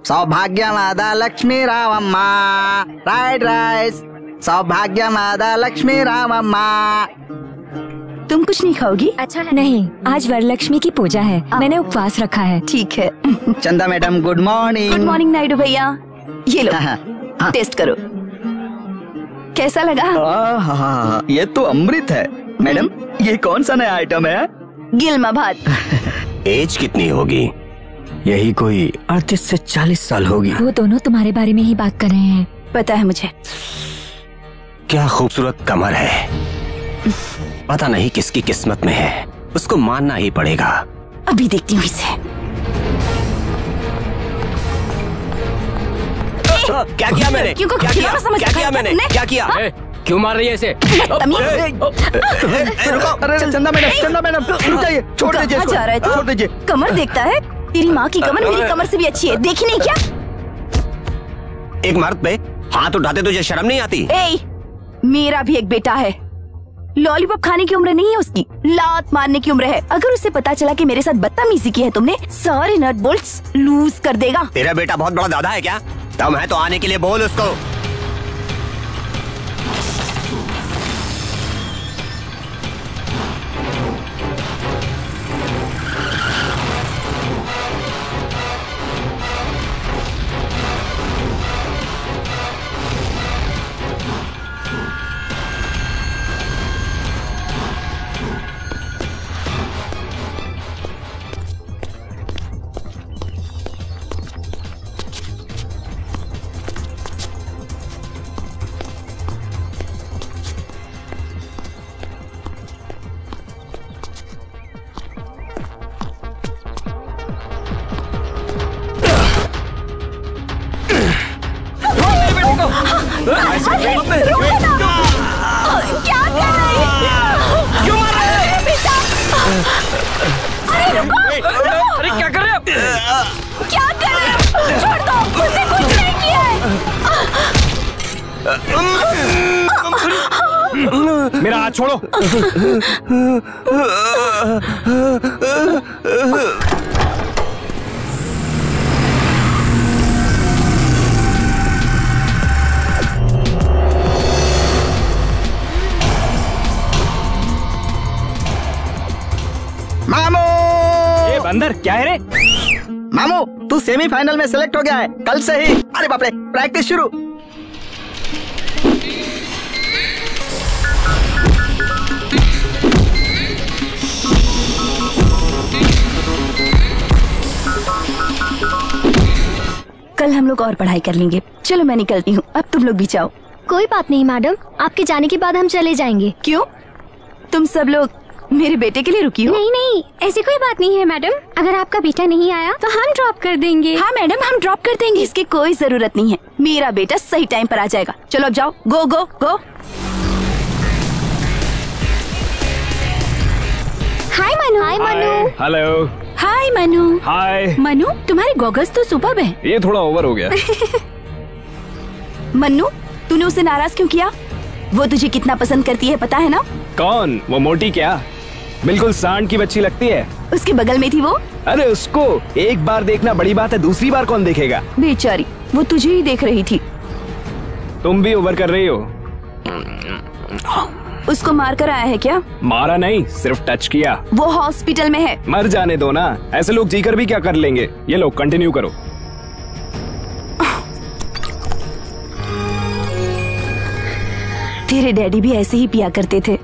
సౌభాగ్యమాద Lakshmi Ramamma fried rice. सौभाग्यमाद लक्ष्मी रामम्मा। तुम कुछ नहीं खाओगी? अच्छा नहीं, आज वरलक्ष्मी की पूजा है, मैंने उपवास रखा है। ठीक है। Chanda madam good morning. Good morning Naidu भैया, ये लो टेस्ट करो, कैसा लगा? ये तो अमृत है। मैडम ये कौन सा नया आइटम है? गिलमा भात। एज कितनी होगी? यही कोई 38 से 40 साल होगी। वो दोनों तुम्हारे बारे में ही बात कर रहे हैं। पता है मुझे। क्या खूबसूरत कमर है, पता नहीं किसकी किस्मत में है, उसको मानना ही पड़ेगा। अभी देखती हूँ इसे। क्या किया मैंने? क्या किया मैंने? क्या किया? क्यों मार रही है इसे? अरे चंदा मैडम रुक जाइए, छोड़ दीजिए, छोड़ दीजिए। कमर देखता है? तेरी माँ की कमर मेरी कमर से भी अच्छी है, देखी नहीं क्या? एक मर्द पे हाथ उठाते तुझे शर्म नहीं आती? मेरा भी एक बेटा है, लॉलीपॉप खाने की उम्र नहीं है उसकी, लात मारने की उम्र है। अगर उसे पता चला कि मेरे साथ बदतमीजी की है तुमने, सारे नट बोल्ट्स लूज कर देगा। तेरा बेटा बहुत बड़ा दादा है क्या? दम है तो आने के लिए बोल उसको। क्या कर रही है? क्यों मार रहे हो बेटा? अरे रुको! अरे क्या कर रहे हो? क्या कर रहे हो? छोड़ दो, उसने कुछ नहीं किया है। मेरा हाथ छोड़ो। मामू! ये बंदर क्या है रे? मामू तू सेमीफाइनल में सिलेक्ट हो गया है कल से ही। अरे बाप रे, प्रैक्टिस शुरू। कल हम लोग और पढ़ाई कर लेंगे। चलो मैं निकलती हूँ, अब तुम लोग भी जाओ। कोई बात नहीं मैडम, आपके जाने के बाद हम चले जाएंगे। क्यों? तुम सब लोग मेरे बेटे के लिए रुकी हो? नहीं नहीं, ऐसी कोई बात नहीं है मैडम, अगर आपका बेटा नहीं आया तो हम ड्रॉप कर देंगे। हाँ मैडम, हम ड्रॉप कर देंगे, इसकी कोई जरूरत नहीं है। मेरा बेटा सही टाइम पर आ जाएगा। चलो अब जाओ, go go go. Hi Manu. Hi Manu. Hello. Hi Manu. Hi Manu, तुम्हारे गॉगल्स तो सुपर्ब है। ये थोड़ा ओवर हो गया। मन्नू, तूने उसे नाराज क्यों किया? वो तुझे कितना पसंद करती है पता है ना? कौन? वो मोटी क्या बिल्कुल सांड की बच्ची लगती है। उसके बगल में थी वो। अरे उसको एक बार देखना बड़ी बात है, दूसरी बार कौन देखेगा? बेचारी, वो तुझे ही देख रही थी। तुम भी ओवर कर रही हो। उसको मार कर आया है क्या? मारा नहीं, सिर्फ टच किया। वो हॉस्पिटल में है। मर जाने दो ना, ऐसे लोग जीकर भी क्या कर लेंगे। ये लोग कंटिन्यू करो। तेरे डैडी भी ऐसे ही पिया करते थे।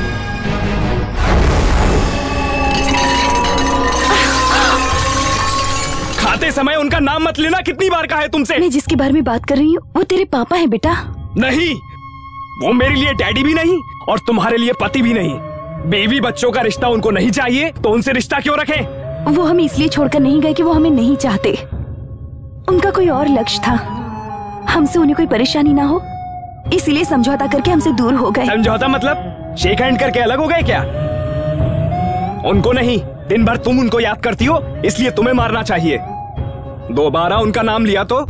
खाते समय उनका नाम मत लेना, कितनी बार कहा है तुमसे? मैं जिसके बारे में बात कर रही हूँ वो तेरे पापा है बेटा। नहीं, वो मेरे लिए डैडी भी नहीं और तुम्हारे लिए पति भी नहीं। बेबी बच्चों का रिश्ता उनको नहीं चाहिए तो उनसे रिश्ता क्यों रखें? वो हमें इसलिए छोड़कर नहीं गए कि वो हमें नहीं चाहते। उनका कोई और लक्ष्य था, हमसे उन्हें कोई परेशानी ना हो, इसलिए समझौता करके हमसे दूर हो गए। समझौता मतलब शेक हैंड करके अलग हो गए क्या? उनको नहीं, दिन भर तुम उनको याद करती हो, इसलिए तुम्हें मारना चाहिए। दोबारा उनका नाम लिया तो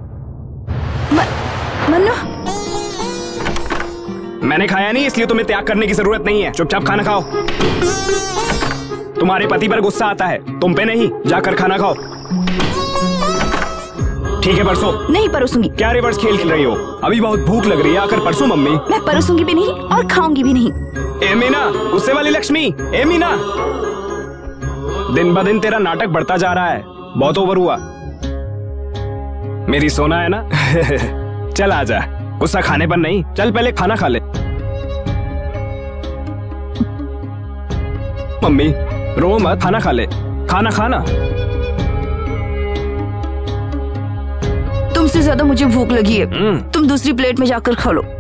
मन्नू, मैंने खाया नहीं इसलिए तुम्हें त्याग करने की जरूरत नहीं है। चुपचाप खाना खाओ। तुम्हारे पति पर गुस्सा आता है, तुम पे नहीं। जाकर खाना खाओ। ठीक है परसों। नहीं परोसूंगी। क्या रिवर्स खेल खेल रही हो? अभी बहुत भूख लग रही है, आकर परसों मम्मी। मैं परोसूंगी भी नहीं और खाऊंगी भी नहीं। ए मीना, गुस्से वाली लक्ष्मी। ए मीना, दिन ब दिन तेरा नाटक बढ़ता जा रहा है, बहुत ओवर हुआ। मेरी सोना है ना। चल आजा, गुस्सा खाने पर नहीं, चल पहले खाना खा ले। मम्मी रो मत, खाना खा ले, खाना खाना। तुमसे ज्यादा मुझे भूख लगी है, तुम दूसरी प्लेट में जाकर खा लो।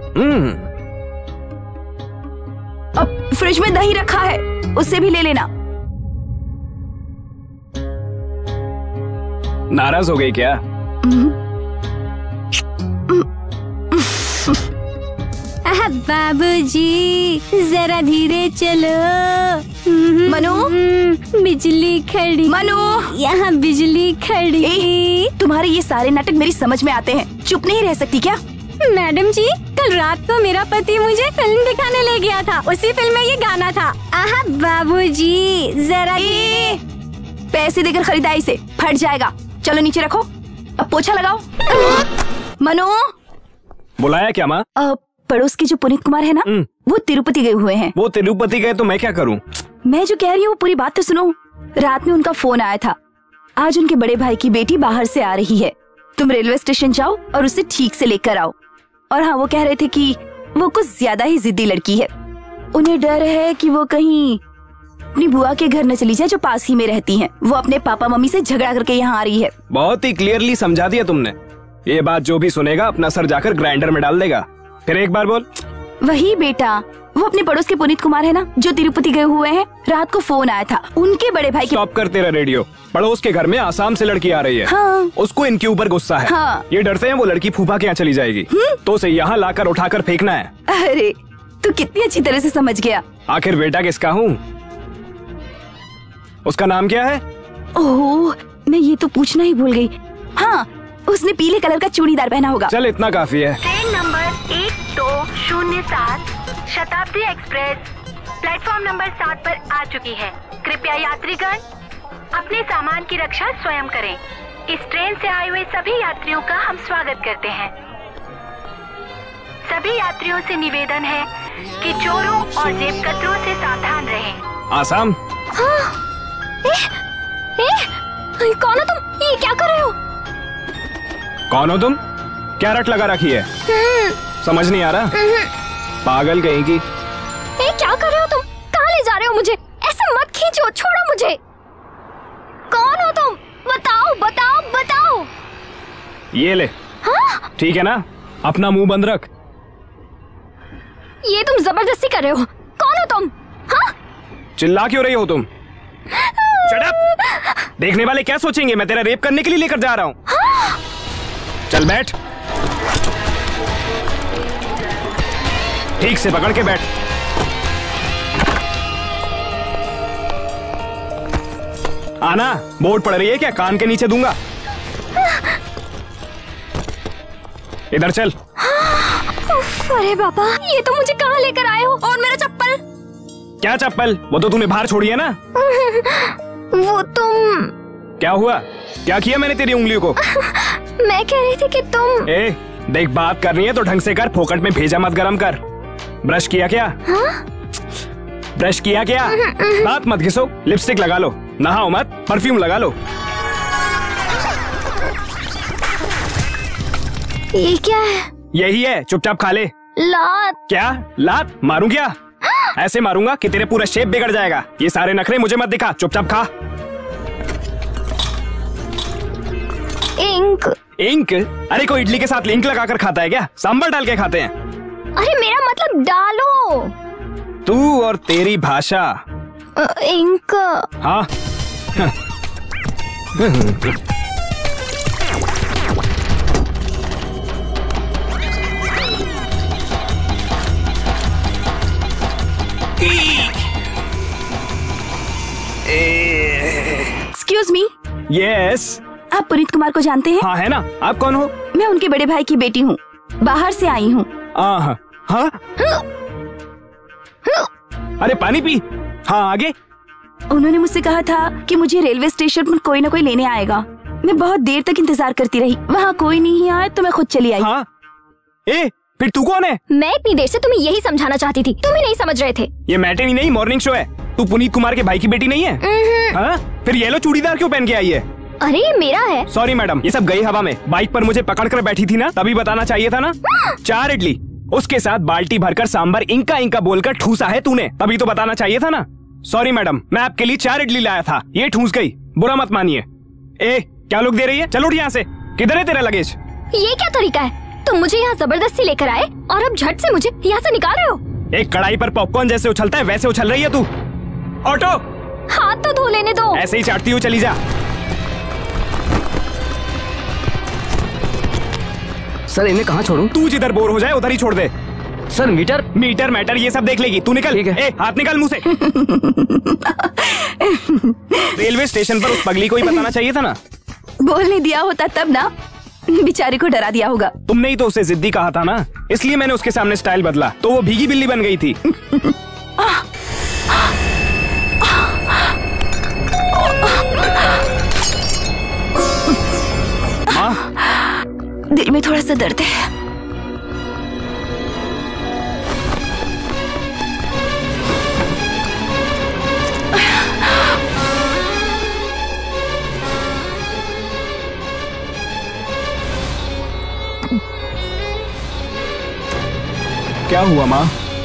अब फ्रिज में दही रखा है, उससे भी ले लेना। नाराज हो गई क्या? बाबूजी जरा धीरे चलो। मनु, बिजली खड़ी। मनु, यहाँ बिजली खड़ी। तुम्हारे ये सारे नाटक मेरी समझ में आते हैं, चुप नहीं रह सकती क्या? मैडम जी, कल रात को मेरा पति मुझे फिल्म दिखाने ले गया था, उसी फिल्म में ये गाना था। आहा बाबूजी जरा पैसे देकर खरीदा, इसे फट जाएगा। चलो नीचे रखो, अब पोछा लगाओ। मनु, बुलाया क्या माँ? पड़ोस के जो पुनीत कुमार है ना, वो तिरुपति गए हुए हैं। वो तिरुपति गए तो मैं क्या करूं? मैं जो कह रही हूँ पूरी बात तो सुनो। रात में उनका फोन आया था, आज उनके बड़े भाई की बेटी बाहर से आ रही है, तुम रेलवे स्टेशन जाओ और उसे ठीक से लेकर आओ। और हाँ, वो कह रहे थे कि वो कुछ ज्यादा ही जिद्दी लड़की है, उन्हें डर है कि वो कहीं अपनी बुआ के घर न चली जाए जो पास ही में रहती हैं। वो अपने पापा मम्मी से झगड़ा करके यहाँ आ रही है। बहुत ही क्लियरली समझा दिया तुमने। ये बात जो भी सुनेगा अपना सर जाकर ग्राइंडर में डाल देगा। फिर एक बार बोल। वही बेटा, वो अपने पड़ोस के पुनीत कुमार है ना, जो तिरुपति गए हुए हैं, रात को फोन आया था उनके बड़े भाई के। स्टॉप कर तेरा रेडियो। पड़ोस के घर में आसाम से लड़की आ रही है। हाँ। उसको इनके ऊपर गुस्सा है। हाँ। ये डरते हैं वो लड़की फूफा के यहाँ चली जाएगी, तो उसे यहाँ लाकर उठाकर फेंकना है। अरे तू कितनी अच्छी तरह से समझ गया। आखिर बेटा किसका हूँ? उसका नाम क्या है? ओह, मैं ये तो पूछना ही भूल गई। हाँ, उसने पीले कलर का चूड़ीदार पहना होगा। चल इतना काफी है। ट्रेन नंबर 1207 शताब्दी एक्सप्रेस प्लेटफॉर्म नंबर 7 पर आ चुकी है। कृपया यात्रीगण अपने सामान की रक्षा स्वयं करें। इस ट्रेन से आए हुए सभी यात्रियों का हम स्वागत करते हैं। सभी यात्रियों से निवेदन है कि चोरों और जेब कतरों से सावधान रहें। आसाम। हाँ। कौन हो तुम? ये क्या कर रहे हो? कौन हो तुम? क्या रट लगा रखी है? समझ नहीं आ रहा? पागल कहीं की। क्या कर रहे हो तुम? कहाँ ले जा रहे हो मुझे? ऐसे मत खींचो, छोड़ो मुझे। कौन हो तुम? बताओ बताओ बताओ। ये ले। हाँ? ठीक है ना, अपना मुंह बंद रख। ये तुम जबरदस्ती कर रहे हो। कौन हो तुम? हाँ? चिल्ला क्यों रही हो तुम? Shut up! देखने वाले क्या सोचेंगे मैं तेरा रेप करने के लिए लेकर जा रहा हूँ। हाँ? चल बैठ, ठीक से पकड़ के बैठ। आना, बोर्ड पड़ रही है क्या? कान के नीचे दूंगा। इधर चल। अरे बाबा, ये तो मुझे कहाँ लेकर आए हो? और मेरा चप्पल? क्या चप्पल? वो तो तूने बाहर छोड़ी है ना। वो तुम। क्या हुआ? क्या किया मैंने तेरी उंगलियों को? मैं कह रही थी कि तुम। देख, बात करनी है तो ढंग से कर, फोकट में भेजा मत गरम कर। ब्रश किया क्या? हाँ? ब्रश किया क्या? दांत मत घिसो, लिपस्टिक लगा लो, नहाओ मत, परफ्यूम लगा लो। ये क्या है? यही है, चुपचाप खा ले। लात। क्या लात? मारूं क्या? ऐसे मारूंगा कि तेरे पूरा शेप बिगड़ जाएगा। ये सारे नखरे मुझे मत दिखा, चुपचाप खा। इंक। इंक? अरे कोई इडली के साथ इंक लगाकर खाता है क्या? सांभर डाल के खाते हैं। अरे मेरा मतलब डालो। तू और तेरी भाषा। इंक। हाँ। Excuse me. यस। आप पुनीत कुमार को जानते हैं? हाँ है ना। आप कौन हो? मैं उनके बड़े भाई की बेटी हूँ, बाहर से आई हूँ। हाँ। अरे पानी पी। हाँ आगे। उन्होंने मुझसे कहा था कि मुझे रेलवे स्टेशन पर कोई ना कोई लेने आएगा। मैं बहुत देर तक इंतजार करती रही, वहाँ कोई नहीं आया तो मैं खुद चली आई। हाँ? फिर तू कौन है? मैं इतनी देर से तुम्हें यही समझाना चाहती थी, तुम ही नहीं समझ रहे थे। ये मैटिनी नहीं मॉर्निंग शो है। तू पुनीत कुमार के भाई की बेटी नहीं है? हाँ? फिर येलो चूड़ीदार क्यों पहन के आई है? अरे ये मेरा है। सॉरी मैडम, ये सब गई हवा में। बाइक पर मुझे पकड़ कर बैठी थी ना, तभी बताना चाहिए था ना। 4 इडली, उसके साथ बाल्टी भरकर सांबर इंका इंका बोलकर ठूसा है तूने, तभी तो बताना चाहिए था ना। सॉरी मैडम, मैं आपके लिए 4 इडली लाया था, ये ठूस गई, बुरा मत मानिए। क्या लोग दे रही है? चलो उठ यहाँ से। किधर है तेरा लगेज? ये क्या तरीका है? तुम मुझे यहाँ जबरदस्ती लेकर आए और अब झट से मुझे यहाँ से निकाल रहे हो। एक कढ़ाई पर पॉपकॉर्न जैसे उछलता है वैसे उछल रही है तू। ऑटो, हाथ तो धो लेने दो। ऐसे ही चाटती हुई चली जा। सर इन्हें कहाँ छोड़ूं? तू जिधर बोर हो जाए उधर ही छोड़ दे। सर मीटर मैटर ये सब देख लेगी, तू निकल। हाथ निकाल मुंह से। रेलवे स्टेशन पर उस पगली को ही बताना चाहिए था ना। बोलने दिया होता तब ना, बेचारी को डरा दिया होगा। तुमने ही तो उसे जिद्दी कहा था ना, इसलिए मैंने उसके सामने स्टाइल बदला, तो वो भीगी बिल्ली बन गई थी। दिल में थोड़ा सा दर्द है। क्या हुआ माँ?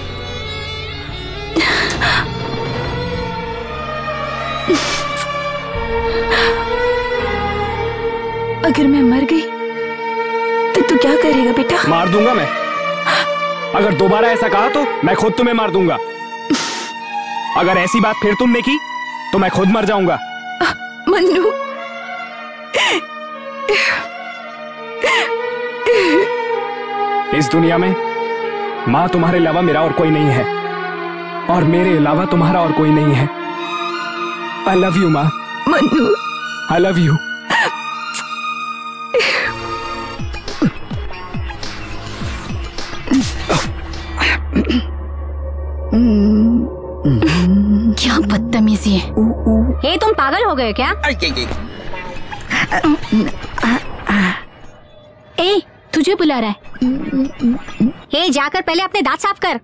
अगर मैं मर गई तो तू क्या करेगा बेटा? मार दूंगा मैं। अगर दोबारा ऐसा कहा तो मैं खुद तुम्हें मार दूंगा। अगर ऐसी बात फिर तुमने की तो मैं खुद मर जाऊंगा। मन्नू, इस दुनिया में माँ तुम्हारे अलावा मेरा और कोई नहीं है, और मेरे अलावा तुम्हारा और कोई नहीं है। आई लव यू माँ। Mannu, I love you. क्या बदतमीजी है। ए, तुम पागल हो गए क्या? ए, तुझे बुला रहा है। ए, जाकर पहले अपने दांत साफ कर।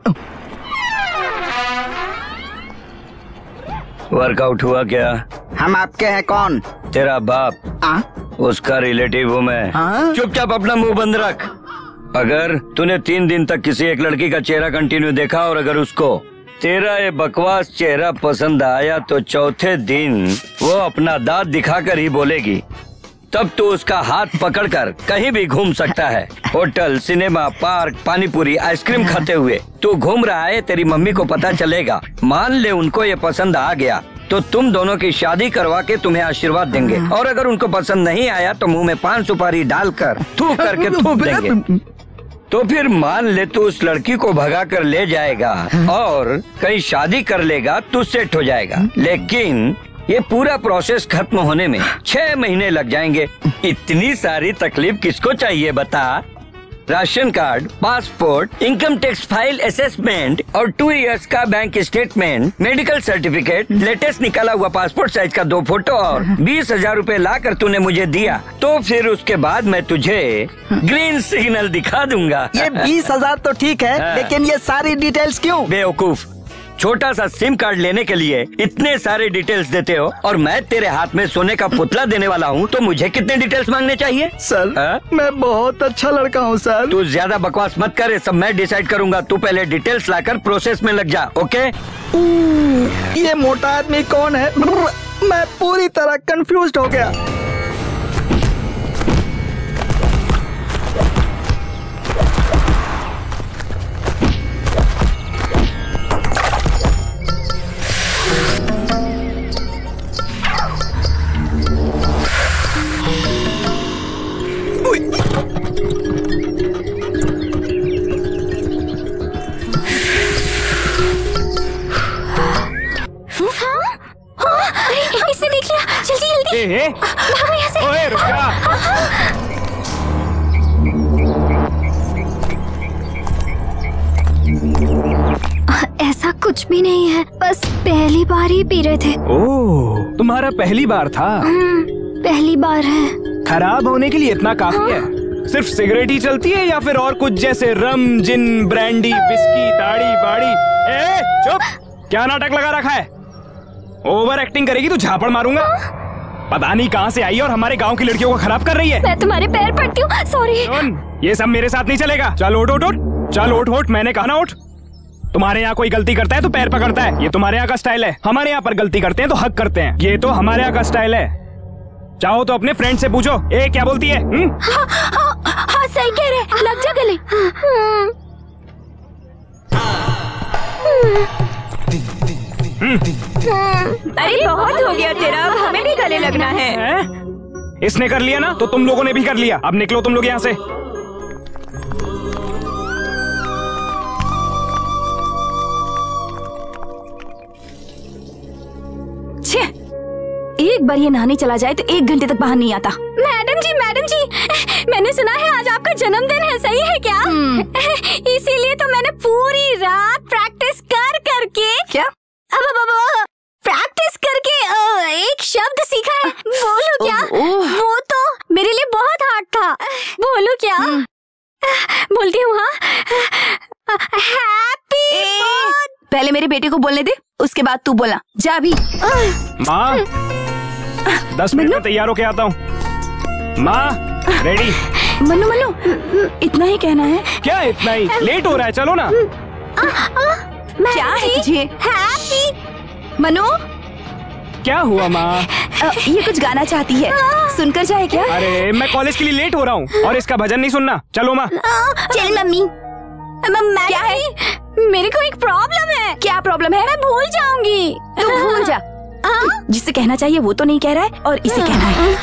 वर्कआउट हुआ क्या? हम आपके हैं कौन? तेरा बाप। उसका रिलेटिव हूँ मैं। चुपचाप अपना मुंह बंद रख। अगर तूने 3 दिन तक किसी एक लड़की का चेहरा कंटिन्यू देखा और अगर उसको तेरा ये बकवास चेहरा पसंद आया तो चौथे दिन वो अपना दांत दिखाकर ही बोलेगी, तब तो उसका हाथ पकड़कर कहीं भी घूम सकता है। Hotel, cinema, park, panipuri, ice cream खाते हुए तू घूम रहा है, तेरी मम्मी को पता चलेगा। मान ले उनको ये पसंद आ गया तो तुम दोनों की शादी करवा के तुम्हें आशीर्वाद देंगे, और अगर उनको पसंद नहीं आया तो मुंह में 5 सुपारी डालकर थूक करके थूक देंगे। तो फिर मान ले तू उस लड़की को भगा कर ले जाएगा और कहीं शादी कर लेगा तो सेट हो जाएगा, लेकिन ये पूरा प्रोसेस खत्म होने में 6 महीने लग जाएंगे। इतनी सारी तकलीफ किसको चाहिए बता? Ration card, passport, income tax file assessment और 2 इयर्स का bank statement, medical certificate, latest निकाला हुआ पासपोर्ट साइज का 2 फोटो और 20,000 रूपए ला कर तूने मुझे दिया, तो फिर उसके बाद मैं तुझे ग्रीन सिग्नल दिखा दूंगा। ये 20,000 तो ठीक है, लेकिन ये सारी डिटेल्स क्यों? बेवकूफ, छोटा सा सिम कार्ड लेने के लिए इतने सारे डिटेल्स देते हो, और मैं तेरे हाथ में सोने का पुतला देने वाला हूँ तो मुझे कितने डिटेल्स मांगने चाहिए? सर, मैं बहुत अच्छा लड़का हूँ सर। तू ज्यादा बकवास मत कर, सब मैं डिसाइड करूंगा। तू पहले डिटेल्स लाकर प्रोसेस में लग जा, ओके? ये मोटा आदमी कौन है? मैं पूरी तरह कंफ्यूज्ड हो गया। इसने देख लिया, जल्दी जल्दी भागो यहाँ से। ओए, रुक जा। ऐसा कुछ भी नहीं है, बस पहली बार ही पी रहे थे। ओह, तुम्हारा पहली बार था? पहली बार है। खराब होने के लिए इतना काफी है? सिर्फ सिगरेट ही चलती है या फिर और कुछ जैसे रम, जिन, ब्रांडी, विस्की, दाढ़ी बाड़ी? ए चुप, क्या नाटक लगा रखा है? ओवर एक्टिंग करेगी तो झापड़ मारूंगा। पता नहीं कहाँ से आई और हमारे गांव की लड़कियों को खराब कर रही है। मैं तुम्हारे पैर पड़ती हूँ, सॉरी। ये सब मेरे साथ नहीं चलेगा। चल उठ उठ उठ, चल उठ उठ, मैंने कहा ना उठ। तुम्हारे यहाँ कोई गलती करता है तो पैर पकड़ता है, ये तुम्हारे यहाँ का स्टाइल है। हमारे यहाँ पर गलती करते हैं तो हक करते हैं, ये तो हमारे यहाँ का स्टाइल है। चाहो तो अपने फ्रेंड से पूछो, ए क्या बोलती है? हाँ सही कह रहे, लग जा गले। अरे बहुत हो गया तेरा, अब हमें भी गले लगना है। इसने कर लिया ना तो तुम लोगों ने भी कर लिया। अब निकलो तुम लोग यहाँ से। एक बार ये नहाने चला जाए तो 1 घंटे तक बाहर नहीं आता। मैडम जी, मैंने सुना है आज आपका जन्मदिन है, सही है क्या? इसीलिए तो मैंने पूरी रात प्रैक्टिस करके क्या? प्रैक्टिस करके एक शब्द सीखा है। बोलूं क्या? वो तो मेरे लिए बहुत हार्ड था। बोलूं क्या? बोलती हूँ। हाँ, हैप्पी। पहले मेरे बेटे को बोलने दे, उसके बाद तू बोलना। जा भी। माँ 10 मिनट में तैयार होके आता हूँ। माँ रेडी? मन्नू इतना ही कहना है? क्या इतना ही? लेट हो रहा है, चलो ना। क्या है तुझे? हैप्पी। मनु, क्या हुआ माँ? ये कुछ गाना चाहती है, सुनकर जाए क्या? अरे मैं कॉलेज के लिए लेट हो रहा हूँ और इसका भजन नहीं सुनना। चलो माँ। चल मम्मी। क्या है? मेरे को एक प्रॉब्लम है। क्या प्रॉब्लम है? मैं भूल जाऊंगी। तू भूल जा। जिसे कहना चाहिए वो तो नहीं कह रहा है और इसे कहना है।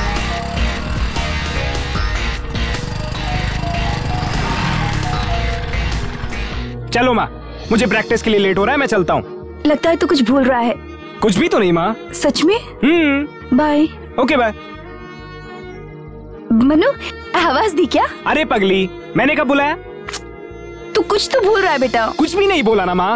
चलो माँ, मुझे प्रैक्टिस के लिए लेट हो रहा है, मैं चलता हूँ। लगता है तू कुछ भूल रहा है। कुछ भी तो नहीं माँ। सच में? बाय। Okay bye. मनु, आवाज दी क्या? अरे पगली, मैंने कब बुलाया? तू कुछ तो भूल रहा है बेटा। कुछ भी नहीं बोला ना माँ।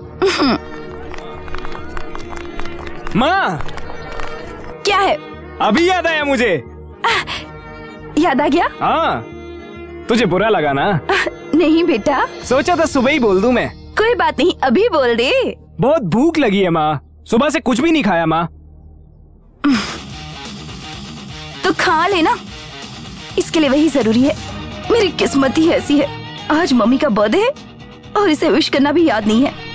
माँ क्या है? अभी याद आया मुझे। याद आ गया? हाँ, तुझे बुरा लगा ना? नहीं बेटा, सोचा था सुबह ही बोल दूं मैं। कोई बात नहीं, अभी बोल दे। बहुत भूख लगी है माँ, सुबह से कुछ भी नहीं खाया माँ। तो खा लेना, इसके लिए वही जरूरी है। मेरी किस्मत ही ऐसी है, आज मम्मी का बर्थडे है और इसे विश करना भी याद नहीं है।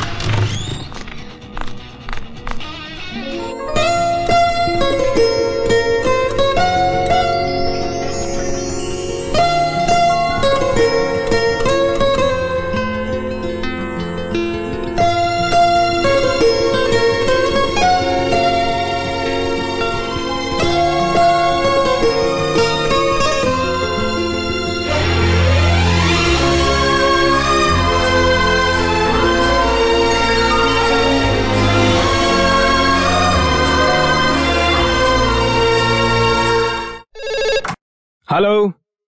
Hello,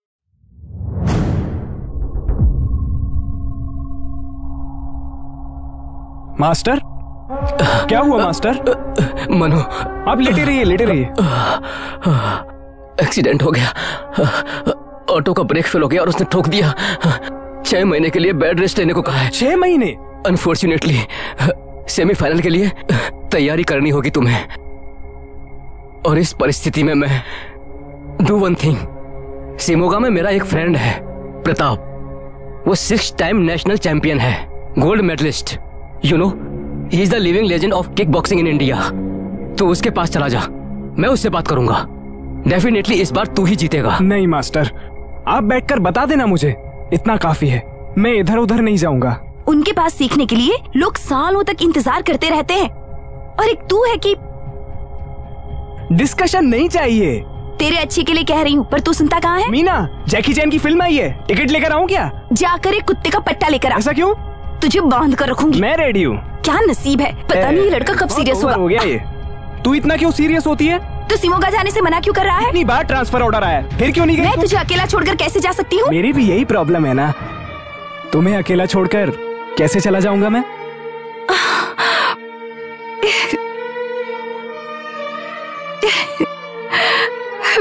master? क्या हुआ मास्टर? मनु, आप लेटे रहिए, लेटे रहिए। एक्सीडेंट हो गया, ऑटो का ब्रेक फेल हो गया और उसने ठोक दिया। 6 महीने के लिए बेड रेस्ट लेने को कहा है। 6 महीने? अनफॉर्चुनेटली सेमीफाइनल के लिए तैयारी करनी होगी तुम्हें, और इस परिस्थिति में मैं डू वन थिंग। शिमोगा में मेरा एक फ्रेंड है प्रताप, वो 6 टाइम नेशनल चैंपियन है, gold medalist. You know, he is the living legend of kick boxing in India. तो उसके पास चला जा, मैं उससे बात करूंगा। डेफिनेटली इस बार तू ही जीतेगा। नहीं मास्टर, आप बैठकर बता देना मुझे, इतना काफी है। मैं इधर उधर नहीं जाऊंगा। उनके पास सीखने के लिए लोग सालों तक इंतजार करते रहते हैं, और एक तू है कि डिस्कशन नहीं चाहिए। तेरे अच्छे के लिए कह रही हूँ, पर तू सुनता कहाँ है? मीना, जैकी चैन की फिल्म आई है, टिकट लेकर आऊँ क्या? जाकर एक कुत्ते का पट्टा लेकर आ। ऐसा क्यों? तुझे बांध कर रखूंगी। मैं रेडी हूँ। क्या नसीब है, पता नहीं ये लड़का कब सीरियस होगा। हो गया ये। तू इतना क्यों सीरियस होती है? तो शिमोगा जाने से मना क्यों कर रहा है? इतनी बार ट्रांसफर ऑर्डर आया, फिर क्यों नहीं गई? मैं तुझे अकेला छोड़कर कैसे जा सकती हूँ? मेरी भी यही प्रॉब्लम है ना, तुम्हें अकेला छोड़कर कैसे चला जाऊंगा मैं?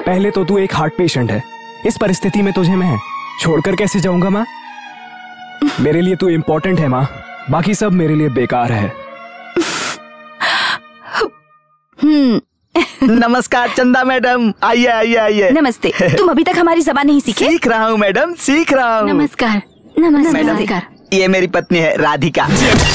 पहले तो तू एक हार्ट पेशेंट है। इस परिस्थिति में तुझे मैं छोड़कर कैसे जाऊंगा माँ? मेरे लिए तू इम्पोर्टेंट है माँ, बाकी सब मेरे लिए बेकार है। नमस्कार चंदा मैडम, आइए आइए आइए। नमस्ते। तुम अभी तक हमारी जबान नहीं सीखे? सीख रहा हूँ मैडम, सीख रहा हूँ। नमस्कार। मैडम, ये मेरी पत्नी है राधिका।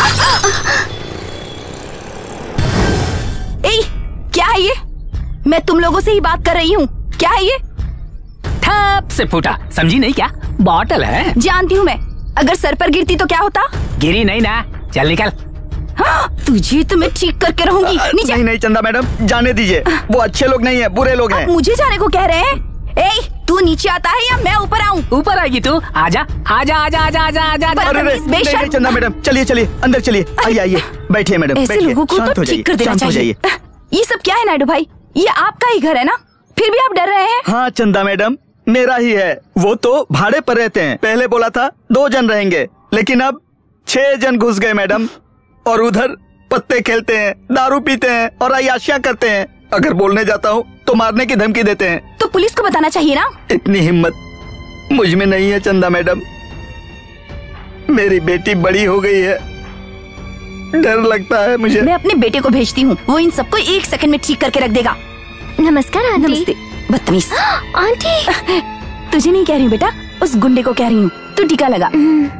ए, क्या है ये? मैं तुम लोगों से ही बात कर रही हूँ। क्या है ये? ठप से फूटा, समझी नहीं क्या? बॉटल है। जानती हूँ मैं, अगर सर पर गिरती तो क्या होता? गिरी नहीं ना, चल निकल। हाँ, तुझे तो मैं ठीक करके रहूंगी। नीचे। नहीं नहीं चंदा मैडम, जाने दीजिए, वो अच्छे लोग नहीं है, बुरे लोग हैं। मुझे जाने को कह रहे हैं? ए, तू नीचे आता है या मैं ऊपर आऊँ? ऊपर आएगी तू, आजा आजा आजा आजा आजा आजा। अरे नहीं चंदा मैडम, चलिए चलिए अंदर चलिए, आइए आइए, बैठिए मैडम, ऐसे लोगों को तो ठीक कर देना चाहिए। ये सब क्या है नायडू भाई? ये आपका ही घर है ना, फिर भी आप डर रहे हैं? हाँ चंदा मैडम, मेरा ही है। वो तो भाड़े पर रहते हैं, पहले बोला था 2 जन रहेंगे, लेकिन अब 6 जन घुस गए मैडम। और उधर पत्ते खेलते हैं, दारू पीते हैं और अय्याशियां करते हैं। अगर बोलने जाता हूँ तो मारने की धमकी देते हैं। तो पुलिस को बताना चाहिए ना। इतनी हिम्मत मुझ में नहीं है चंदा मैडम। मेरी बेटी बड़ी हो गई है, डर लगता है मुझे। मैं अपने बेटे को भेजती हूँ, वो इन सबको 1 सेकंड में ठीक करके रख देगा। नमस्कार आंटी। नमस्ते। बदतमीज। आंटी, तुझे नहीं कह रही हूँ बेटा, उस गुंडे को कह रही हूँ। तू टीका लगा।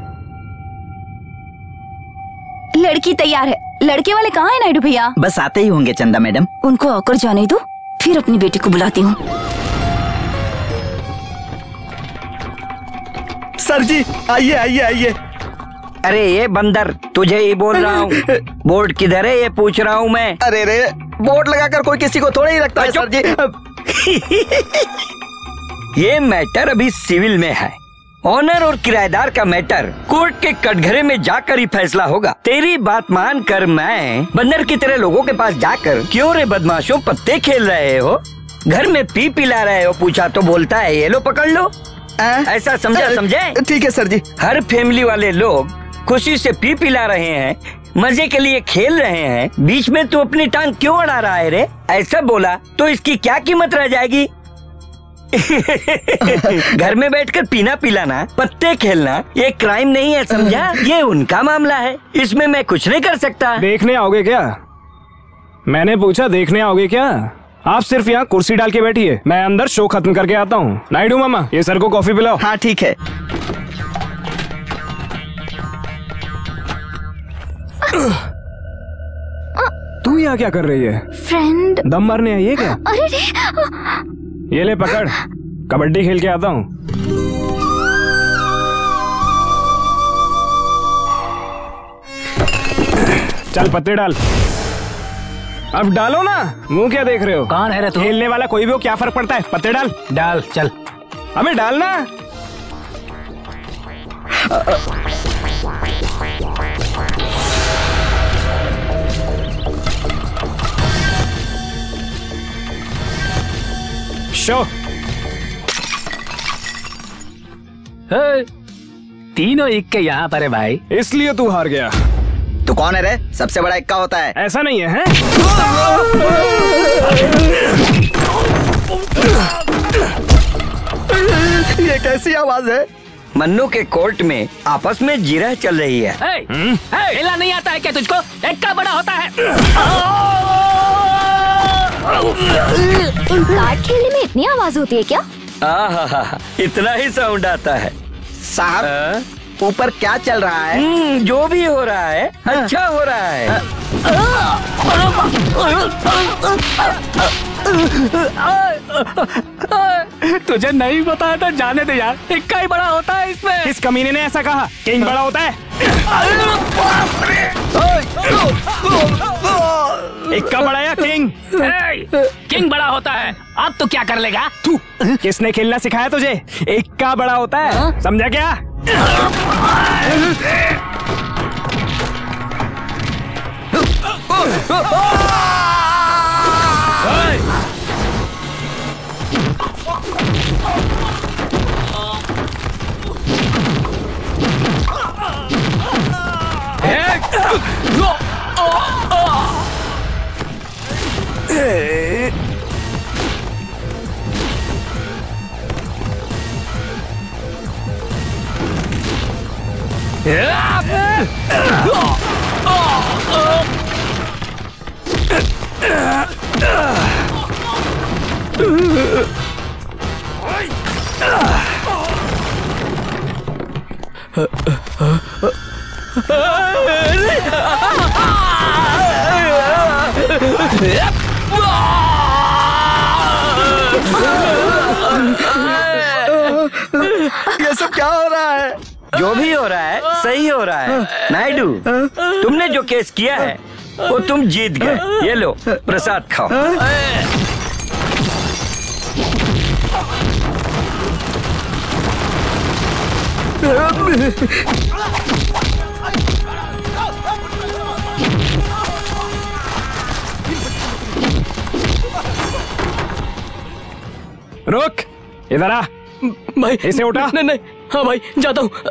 लड़की तैयार है। लड़के वाले कहाँ है नायडू भैया? बस आते ही होंगे चंदा मैडम। उनको आकर जाने दो, फिर अपनी बेटी को बुलाती हूँ। सर जी आइए आइए आइए। अरे ये बंदर, तुझे ही बोल रहा हूँ। बोर्ड किधर है ये पूछ रहा हूँ मैं। अरे रे, बोर्ड लगाकर कोई किसी को थोड़ा ही रखता है सर जी। ये मैटर अभी सिविल में है। ऑनर और किराएदार का मैटर कोर्ट के कटघरे में जाकर ही फैसला होगा। तेरी बात मानकर मैं बंदर की तरह लोगों के पास जाकर, क्यों रे बदमाशों पत्ते खेल रहे हो, घर में पी पिला रहे हो, पूछा तो बोलता है ये लो पकड़ लो। ऐसा समझे? ठीक है सर जी। हर फैमिली वाले लोग खुशी से पी पिला रहे हैं, मजे के लिए खेल रहे हैं, बीच में तू अपनी टांग क्यों अड़ा रहा है रे? ऐसा बोला तो इसकी क्या कीमत रह जाएगी? घर में बैठकर पीना पिलाना, पत्ते खेलना ये क्राइम नहीं है, समझा? ये उनका मामला है, इसमें मैं कुछ नहीं कर सकता। देखने आओगे क्या? मैंने पूछा देखने आओगे क्या? आप सिर्फ यहाँ कुर्सी डाल के बैठिए, मैं अंदर शो खत्म करके आता हूँ। नायडू मामा, ये सर को कॉफी पिलाओ। हाँ ठीक है। तू यहाँ क्या कर रही है? फ्रेंड। दम मारने आई है क्या? अरे रे। ये ले पकड़, कबड्डी खेल के आता हूँ। चल पत्ते डाल। अब डालो ना, मुंह क्या देख रहे हो? कौन है रे तू? खेलने वाला कोई भी हो, क्या फर्क पड़ता है? पत्ते डाल। डाल चल। अबे डाल ना। शो। तीनों इक्के यहाँ पर है भाई, इसलिए तू हार गया। तू कौन है रे? सबसे बड़ा इक्का होता है। ऐसा नहीं है, ये कैसी आवाज है? मन्नू के कोर्ट में आपस में जिरह चल रही है। खेलना नहीं आता है क्या तुझको? इक्का बड़ा होता है। कार्ड खेलने में इतनी आवाज होती है क्या? इतना ही साउंड आता है। साहब ऊपर क्या चल रहा है? जो भी हो रहा है अच्छा हो रहा है। तुझे नहीं बताया तो जाने दे यार, इक्का ही बड़ा होता है इसमें। किस कमीने ने ऐसा कहा? किंग बड़ा होता है। इक्का बड़ा या किंग? किंग बड़ा होता है। अब तो क्या कर लेगा तू? किसने खेलना सिखाया तुझे? इक्का बड़ा होता है, समझा क्या? ये सब क्या हो रहा है? जो भी हो रहा है सही हो रहा है। नायडू, तुमने जो केस किया है वो तुम जीत गए। ये लो प्रसाद खाओ। रुक, इधर आ भाई। इसे उठा। नहीं नहीं, हाँ भाई जाता हूँ।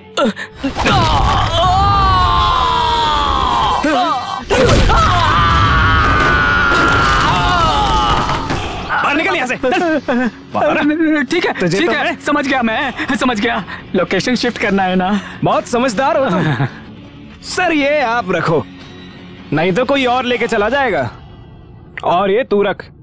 बाहर निकल यहाँ से। ठीक है ठीक है, समझ गया, मैं समझ गया। लोकेशन शिफ्ट करना है ना। बहुत समझदार हो तुम। सर ये आप रखो, नहीं तो कोई और लेके चला जाएगा। और ये तू रख।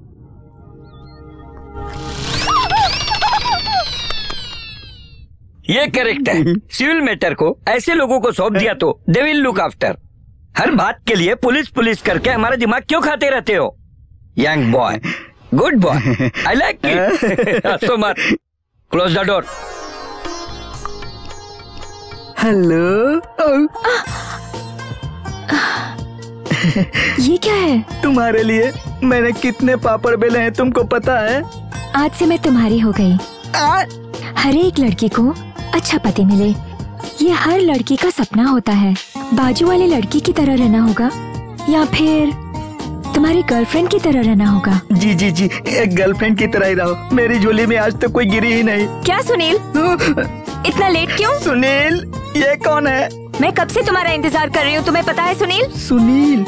ये करेक्ट है। सिविल मैटर को ऐसे लोगों को सौंप दिया तो दे विल लुक आफ्टर। हर बात के लिए पुलिस पुलिस करके हमारा दिमाग क्यों खाते रहते हो? Young boy, good boy, I like it. हंसो मत, क्लोज द डोर। हेलो। ये क्या है? तुम्हारे लिए मैंने कितने पापड़ बेले हैं तुमको पता है? आज से मैं तुम्हारी हो गई। हर एक लड़की को अच्छा पति मिले, ये हर लड़की का सपना होता है। बाजू वाले लड़की की तरह रहना होगा या फिर तुम्हारी गर्लफ्रेंड की तरह रहना होगा? जी जी जी, एक गर्लफ्रेंड की तरह ही रहो। मेरी झोली में आज तक कोई गिरी ही नहीं। क्या सुनील, इतना लेट क्यों? सुनील, ये कौन है? मैं कब से तुम्हारा इंतजार कर रही हूँ, तुम्हें पता है सुनील? सुनील,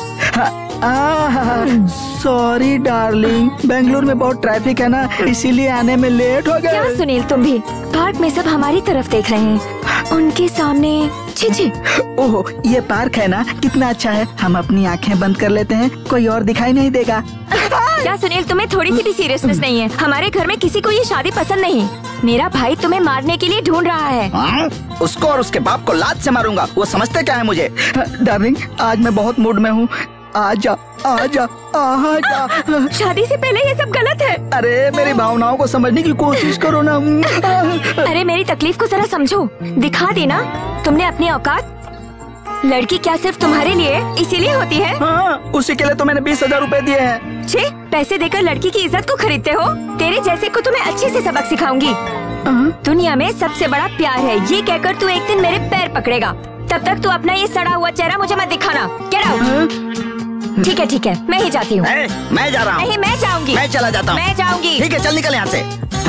सॉरी डार्लिंग, बेंगलुरु में बहुत ट्रैफिक है ना, इसीलिए आने में लेट हो गए। क्या सुनील, तुम भी पार्क में सब हमारी तरफ देख रहे हैं, उनके सामने छी। ओहो, ये पार्क है ना, कितना अच्छा है। हम अपनी आंखें बंद कर लेते हैं, कोई और दिखाई नहीं देगा। क्या सुनील, तुम्हें थोड़ी सी भी सीरियसनेस नहीं है? हमारे घर में किसी को ये शादी पसंद नहीं। मेरा भाई तुम्हें मारने के लिए ढूंढ रहा है। उसको और उसके बाप को लात से मारूंगा। वो समझते क्या है मुझे? डार्लिंग, आज मैं बहुत मूड में हूँ। आजा आजा आजा। शादी से पहले ये सब गलत है। अरे मेरी भावनाओं को समझने की कोशिश करो ना। अरे मेरी तकलीफ को जरा समझो, दिखा देना तुमने अपनी औकात। लड़की क्या सिर्फ तुम्हारे लिए इसीलिए होती है? हाँ, उसी के लिए तो मैंने 20,000 रुपए दिए हैं। छे, पैसे देकर लड़की की इज्जत को खरीदते हो? तेरे जैसे को तुम्हें अच्छे से सबक सिखाऊंगी। दुनिया में सबसे बड़ा प्यार है, ये कहकर तू एक दिन मेरे पैर पकड़ेगा। तब तक तू अपना ये सड़ा हुआ चेहरा मुझे मत दिखाना। Get out. ठीक है, मैं ही जाती हूँ। मैं जा रहा हूँ। नहीं, मैं जाऊंगी। मैं चला जाता हूँ। मैं जाऊंगी। ठीक है, चल निकल यहाँ से।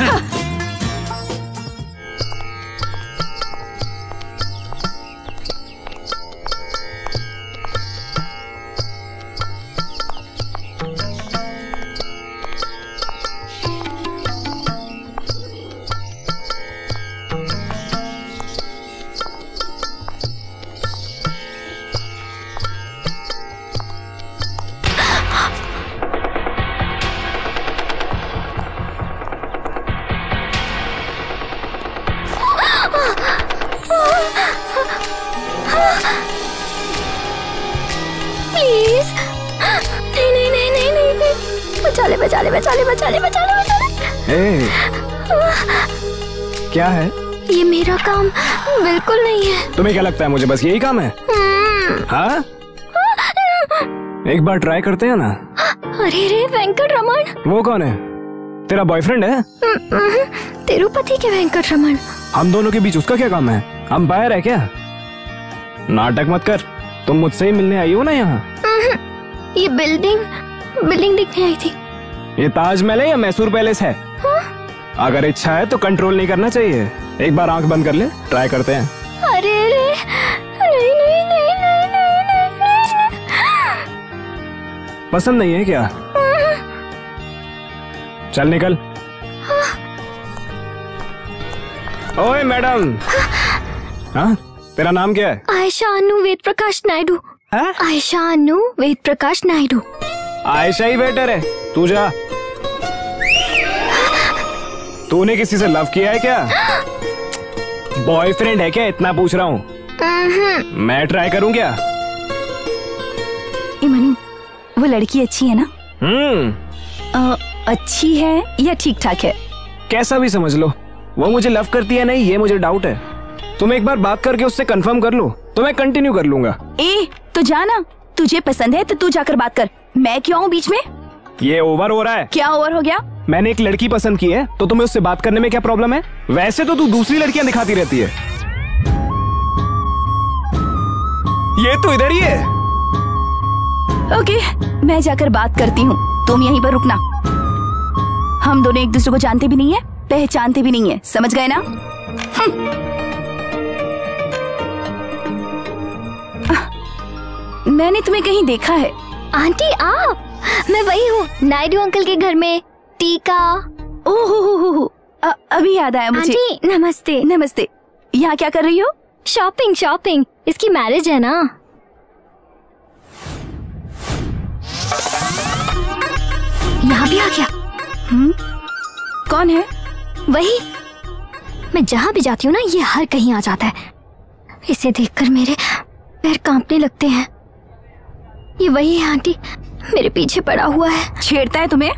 प्लीज, नहीं, बचा ले। क्या है? ये मेरा काम बिल्कुल नहीं है। तुम्हें क्या लगता है मुझे बस यही काम है? हाँ, एक बार ट्राई करते हैं ना। अरे रे वेंकट रमन। वो कौन है? तेरा बॉयफ्रेंड है? तिरुपति के वेंकट रमन। हम दोनों के बीच उसका क्या काम है? अंपायर है क्या? नाटक मत कर, तुम मुझसे ही मिलने आई हो ना यहाँ? ये बिल्डिंग देखने आई थी। ये ताजमहल है या मैसूर पैलेस है? अगर इच्छा है तो कंट्रोल नहीं करना चाहिए। एक बार आंख बंद कर ले, ट्राई करते हैं। अरे नहीं। पसंद नहीं है क्या? चल निकल। ओए मैडम, हाँ तेरा नाम क्या है? आयशा अनु वेद प्रकाश नायडू। आयशा अनु वेद प्रकाश नायडू। आयशा ही बेटर है, तू जा। तूने किसी से लव किया है क्या? बॉयफ्रेंड है क्या, इतना पूछ रहा हूँ। मैं ट्राई करूँ क्या? मनु, वो लड़की अच्छी है ना? अच्छी है या ठीक ठाक है? कैसा भी समझ लो, वो मुझे लव करती है नहीं, ये मुझे डाउट है। तुम एक बार बात करके उससे कंफर्म कर लो तो मैं कंटिन्यू कर लूंगा। तो जाना, तुझे पसंद है तो तू जाकर बात कर, मैं क्यों हूँ बीच में? ये ओवर हो रहा है। क्या ओवर हो गया? मैंने एक लड़की पसंद की है तो तुम्हें उससे बात करने में क्या प्रॉब्लम है? वैसे तो तू दूसरी लड़कियां दिखाती रहती है। ये तो इधर ही है। ओके, मैं जाकर बात करती हूँ, तुम यहीं पर रुकना। हम दोनों एक दूसरे को जानते भी नहीं है, पहचानते भी नहीं है, समझ गए ना? मैंने तुम्हें कहीं देखा है। आंटी आप, मैं वही हूँ, नायडू अंकल के घर में टीका। ओहो, अभी याद आया मुझे। आंटी नमस्ते। नमस्ते। यहाँ क्या कर रही हो? शॉपिंग शॉपिंग, इसकी मैरिज है ना। यहाँ भी आ गया। कौन है? वही, मैं जहाँ भी जाती हूँ ना ये हर कहीं आ जाता है। इसे देखकर मेरे पैर कांपने लगते हैं। ये वही है आंटी, मेरे पीछे पड़ा हुआ है। छेड़ता है तुम्हें?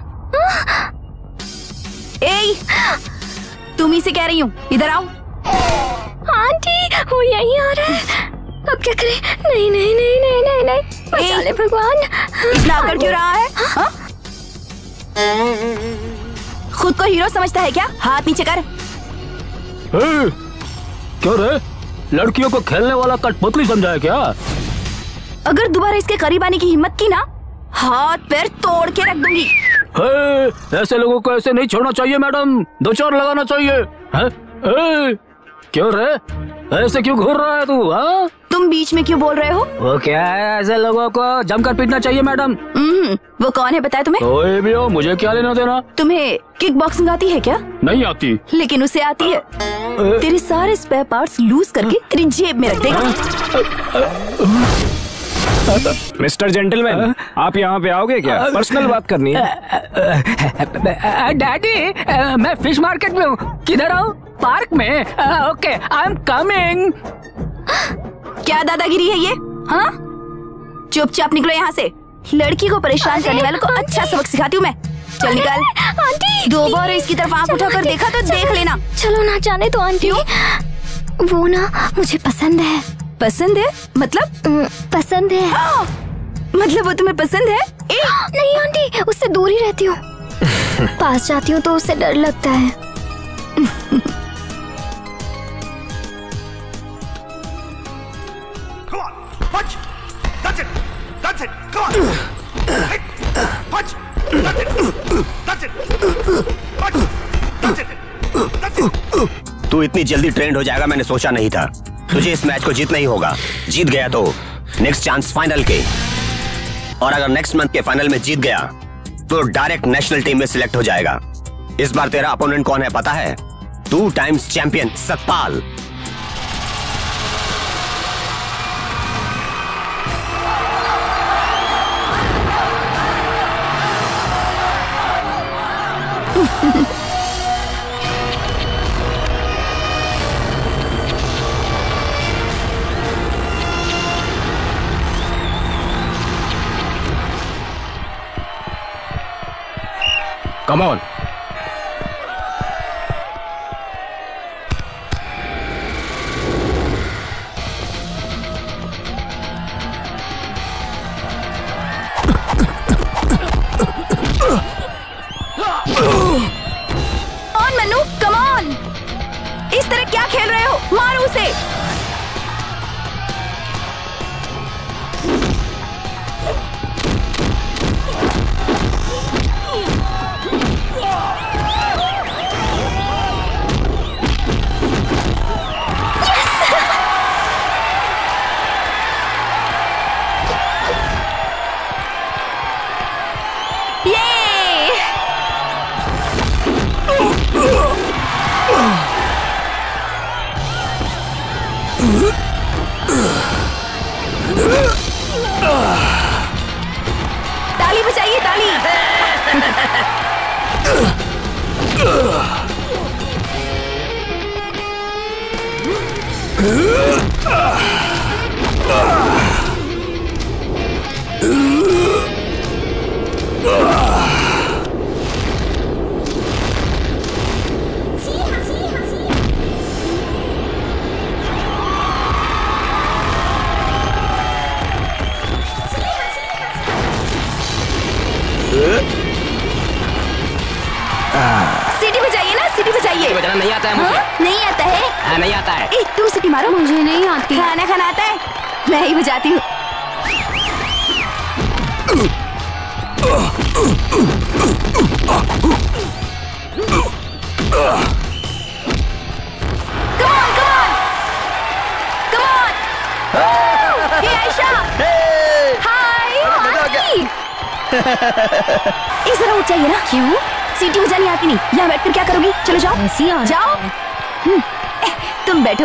ए, तुम ही से कह रही हूँ, इधर आओ। आंटी वो यहीं आ रहा है, अब क्या करें? नहीं नहीं नहीं नहीं नहीं नहीं, बचा ले भगवान। इतना आकर क्यों रहा है? खुद को हीरो समझता है क्या? हाथ नीचे कर। क्यों रे, लड़कियों को खेलने वाला कठपुतली समझा है क्या? अगर दोबारा इसके करीब आने की हिम्मत की ना, हाथ पैर तोड़ के रख दूंगी। ऐसे लोगों को ऐसे नहीं छोड़ना चाहिए मैडम, 2 चार लगाना चाहिए। क्यों रे, ऐसे क्यों घूर रहा है तू? तुम बीच में क्यों बोल रहे हो? वो क्या है, ऐसे लोगों को जमकर पीटना चाहिए मैडम। वो कौन है बताया तुम्हें? कोई भी हो, मुझे क्या लेना देना। तुम्हें किक बॉक्सिंग आती है क्या? नहीं आती। लेकिन उसे आती है। तेरे सारे स्पेयर पार्ट्स लूज करके तेरी जेब में रख देगा। मिस्टर जेंटलमैन, आप यहाँ पे आओगे क्या? पर्सनल बात करनी है। डैडी, मैं फिश मार्केट में हूँ, किधर आऊँ? पार्क में? Okay, I am coming. क्या दादागिरी है ये? हाँ, चुपचाप निकलो यहाँ से। लड़की को परेशान करने वालों को अच्छा सबक सिखाती हूँ मैं। चल निकल। आंटी, दो बार इसकी तरफ आंख उठाकर देखा तो देख लेना। चलो ना जाने तो आंटी। वो ना मुझे पसंद है। पसंद है? मतलब? पसंद है। मतलब वो तुम्हें पसंद है? नहीं आंटी, उससे दूर ही रहती हूँ। पास जाती हूँ तो उससे डर लगता है। तू इतनी जल्दी ट्रेंड हो जाएगा मैंने सोचा नहीं था। तुझे इस मैच को जीतना ही होगा। जीत गया तो नेक्स्ट चांस फाइनल के, और अगर नेक्स्ट मंथ के फाइनल में जीत गया तो डायरेक्ट नेशनल टीम में सिलेक्ट हो जाएगा। इस बार तेरा अपोनेंट कौन है पता है? 2 times champion Satpal. Come on. Manu, come on. इस तरह क्या खेल रहे हो? मारो उसे। सीटी बजाइए ना, सीटी बजाइए। बजाना नहीं आता है मुझे। नहीं आता है? हाँ, नहीं आता है। तुम सीटी मारो। मुझे नहीं आती। खाना खाना आता है? मैं ही बजाती हूँ। इस तरह उठ जाइए ना। क्यों? सीटी बजानी आती नहीं, यहाँ बैठकर क्या करोगी? चलो जाओ। ऐसी आ जाओ। तुम बैठो।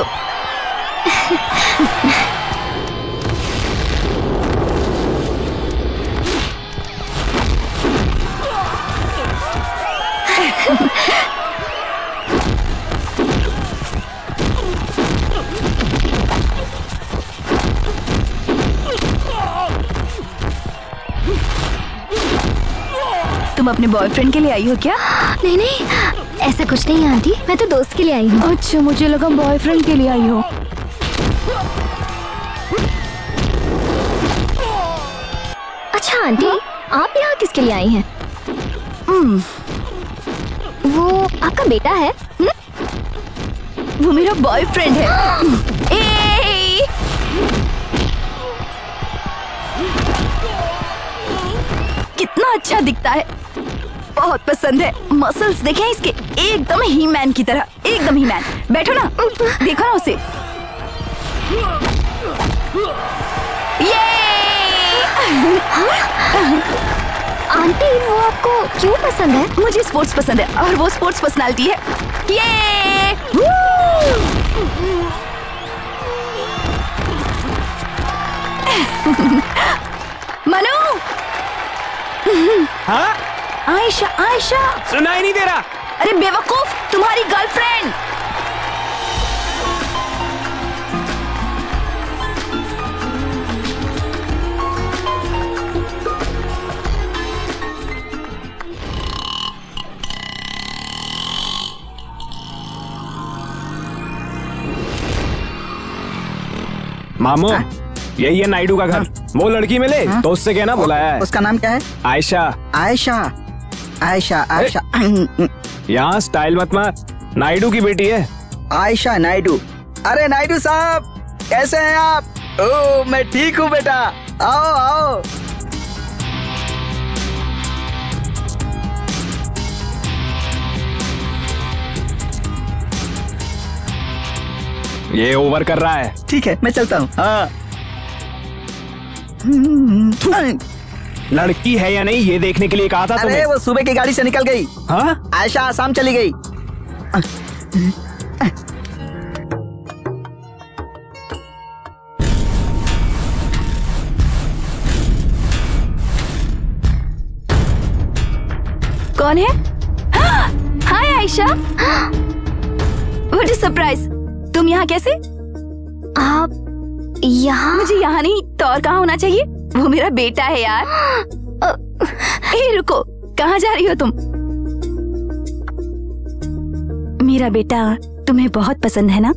तुम अपने बॉयफ्रेंड के लिए आई हो क्या? नहीं नहीं, ऐसा कुछ नहीं आंटी, मैं तो दोस्त के लिए आई हूँ। अच्छा, मुझे लगा बॉयफ्रेंड के लिए आई हो। अच्छा आंटी, आप यहाँ किसके लिए आई हैं? वो आपका बेटा है? वो मेरा बॉयफ्रेंड है। कितना अच्छा दिखता है, बहुत पसंद है। मसल्स देखे इसके, एकदम ही मैन की तरह, एकदम ही मैन। बैठो ना, देखो ना उसे। ये आंटी, वो आपको क्यों पसंद है? मुझे स्पोर्ट्स पसंद है और वो स्पोर्ट्स पर्सनालिटी है। ये मनु। हाँ? आयशा, आयशा। सुनाई नहीं दे रहा? अरे बेवकूफ, तुम्हारी गर्लफ्रेंड। मामू, यही है नायडू का घर। वो लड़की मिले तो उससे कहना बुलाया है। उसका नाम क्या है? आयशा। आयशा, आयशा, आयशा। यहाँ स्टाइल मत मार, नायडू की बेटी है। आयशा नायडू। अरे नायडू साहब, कैसे हैं आप? ओ, मैं ठीक हूँ बेटा, आओ आओ। ये ओवर कर रहा है। ठीक है, मैं चलता हूँ। हाँ। लड़की है या नहीं ये देखने के लिए कहा था तुम्हें। अरे वो सुबह की गाड़ी से निकल गई। हाँ? आयशा आसाम चली गई। कौन है? Hi Ayesha. What is surprise? तुम यहाँ कैसे? आप यहाँ? मुझे यहाँ नहीं तो और कहाँ होना चाहिए? वो मेरा बेटा है यार। रुको, कहाँ जा रही हो तुम? मेरा बेटा तुम्हें बहुत पसंद है ना?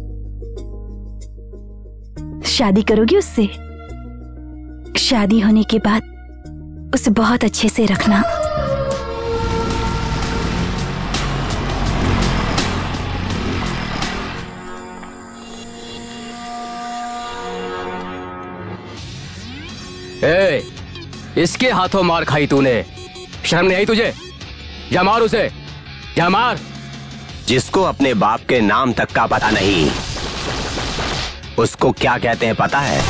शादी करोगी उससे? शादी होने के बाद उसे बहुत अच्छे से रखना। ए, इसके हाथों मार खाई तूने, शर्म नहीं आई तुझे? जा मार उसे, जा मार। जिसको अपने बाप के नाम तक का पता नहीं, उसको क्या कहते हैं पता है?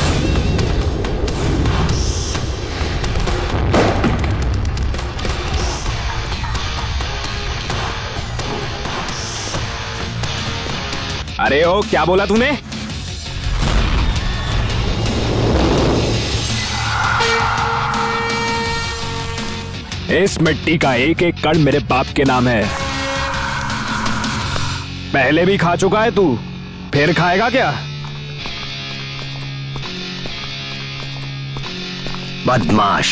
अरे ओ, क्या बोला तूने? इस मिट्टी का एक एक कण मेरे बाप के नाम है। पहले भी खा चुका है तू, फिर खाएगा क्या? बदमाश।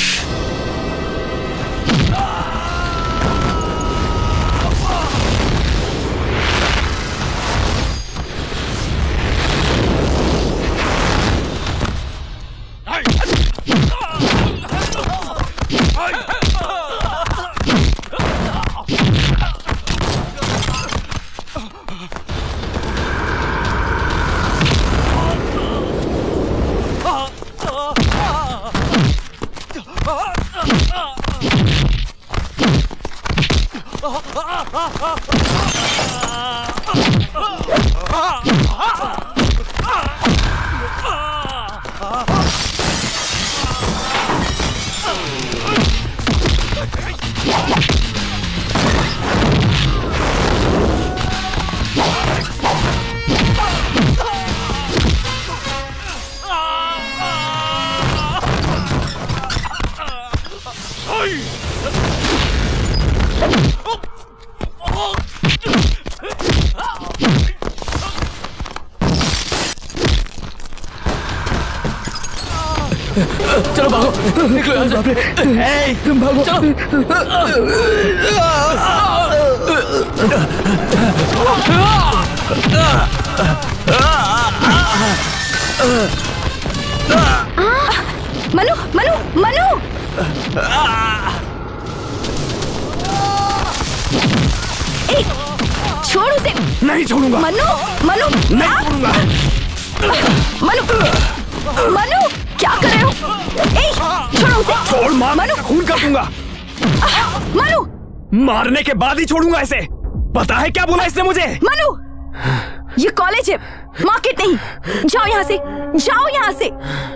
चलो भागो, निकलो यहाँ से। तुम भागो, मनु मनु मनु, छोड़ उसे। नहीं छोड़ूंगा। मनु मनु, नहीं छोड़ूंगा। मनु मनु, क्या कर रहे हो? छोड़ो उसे। छोड़, मनु, खून कर दूंगा। मनु, मारने के बाद ही छोड़ूंगा इसे। पता है क्या बोला इसने मुझे? मनु, ये कॉलेज है, मार्केट नहीं। जाओ यहाँ से, जाओ यहाँ से।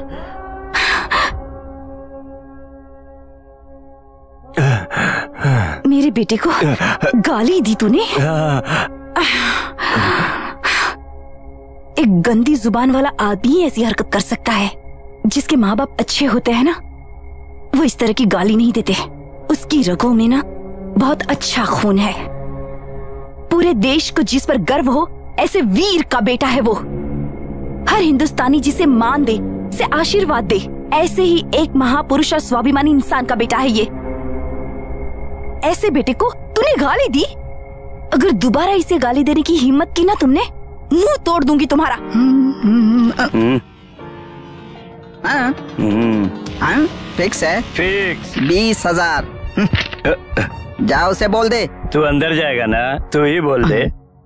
मेरे बेटे को गाली दी तूने? एक गंदी जुबान वाला आदमी ऐसी हरकत कर सकता है। जिसके माँ बाप अच्छे होते हैं ना, वो इस तरह की गाली नहीं देते। उसकी रगों में ना बहुत अच्छा खून है। पूरे देश को जिस पर गर्व हो, ऐसे वीर का बेटा है वो। हर हिंदुस्तानी जिसे मान दे, उसे आशीर्वाद दे, ऐसे ही एक महापुरुष और स्वाभिमानी इंसान का बेटा है ये। ऐसे बेटे को तूने गाली दी? अगर दोबारा इसे गाली देने की हिम्मत की ना तुमने, मुंह तोड़ दूंगी तुम्हारा। फिक्स है? फिक्स। 20,000। जाओ उसे बोल दे। तू अंदर जाएगा ना, तू ही बोल दे।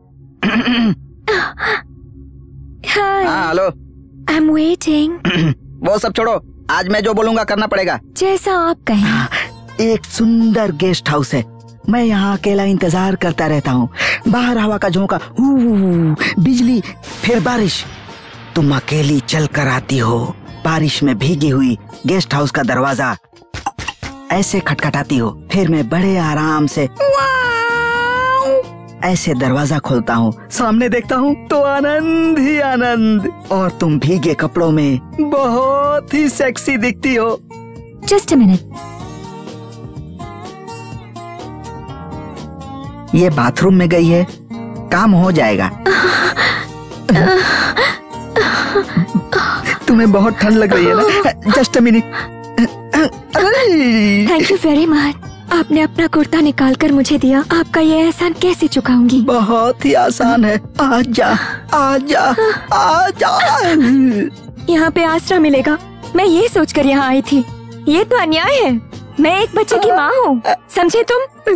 हाँ हेलो। I am waiting. वो सब छोड़ो, आज मैं जो बोलूंगा करना पड़ेगा। जैसा आप कहें। एक सुंदर गेस्ट हाउस है, मैं यहाँ अकेला इंतजार करता रहता हूँ। बाहर हवा का झोंका, बिजली, फिर बारिश। तुम अकेली चल कर आती हो, बारिश में भीगी हुई गेस्ट हाउस का दरवाजा ऐसे खटखटाती हो। फिर मैं बड़े आराम से ऐसे दरवाजा खोलता हूँ, सामने देखता हूँ तो आनंद ही आनंद। और तुम भीगे कपड़ों में बहुत ही सेक्सी दिखती हो। Just a minute. ये बाथरूम में गई है, काम हो जाएगा। तुम्हें बहुत ठंड लग रही है ना? Just a minute. Thank you very much. आपने अपना कुर्ता निकाल कर मुझे दिया, आपका ये एहसान कैसे चुकाऊंगी? बहुत ही आसान है। आजा आजा आजा। यहाँ पे आसरा मिलेगा, मैं ये सोचकर यहाँ आई थी। ये तो अन्याय है। मैं एक बच्चे की माँ हूँ, समझे तुम?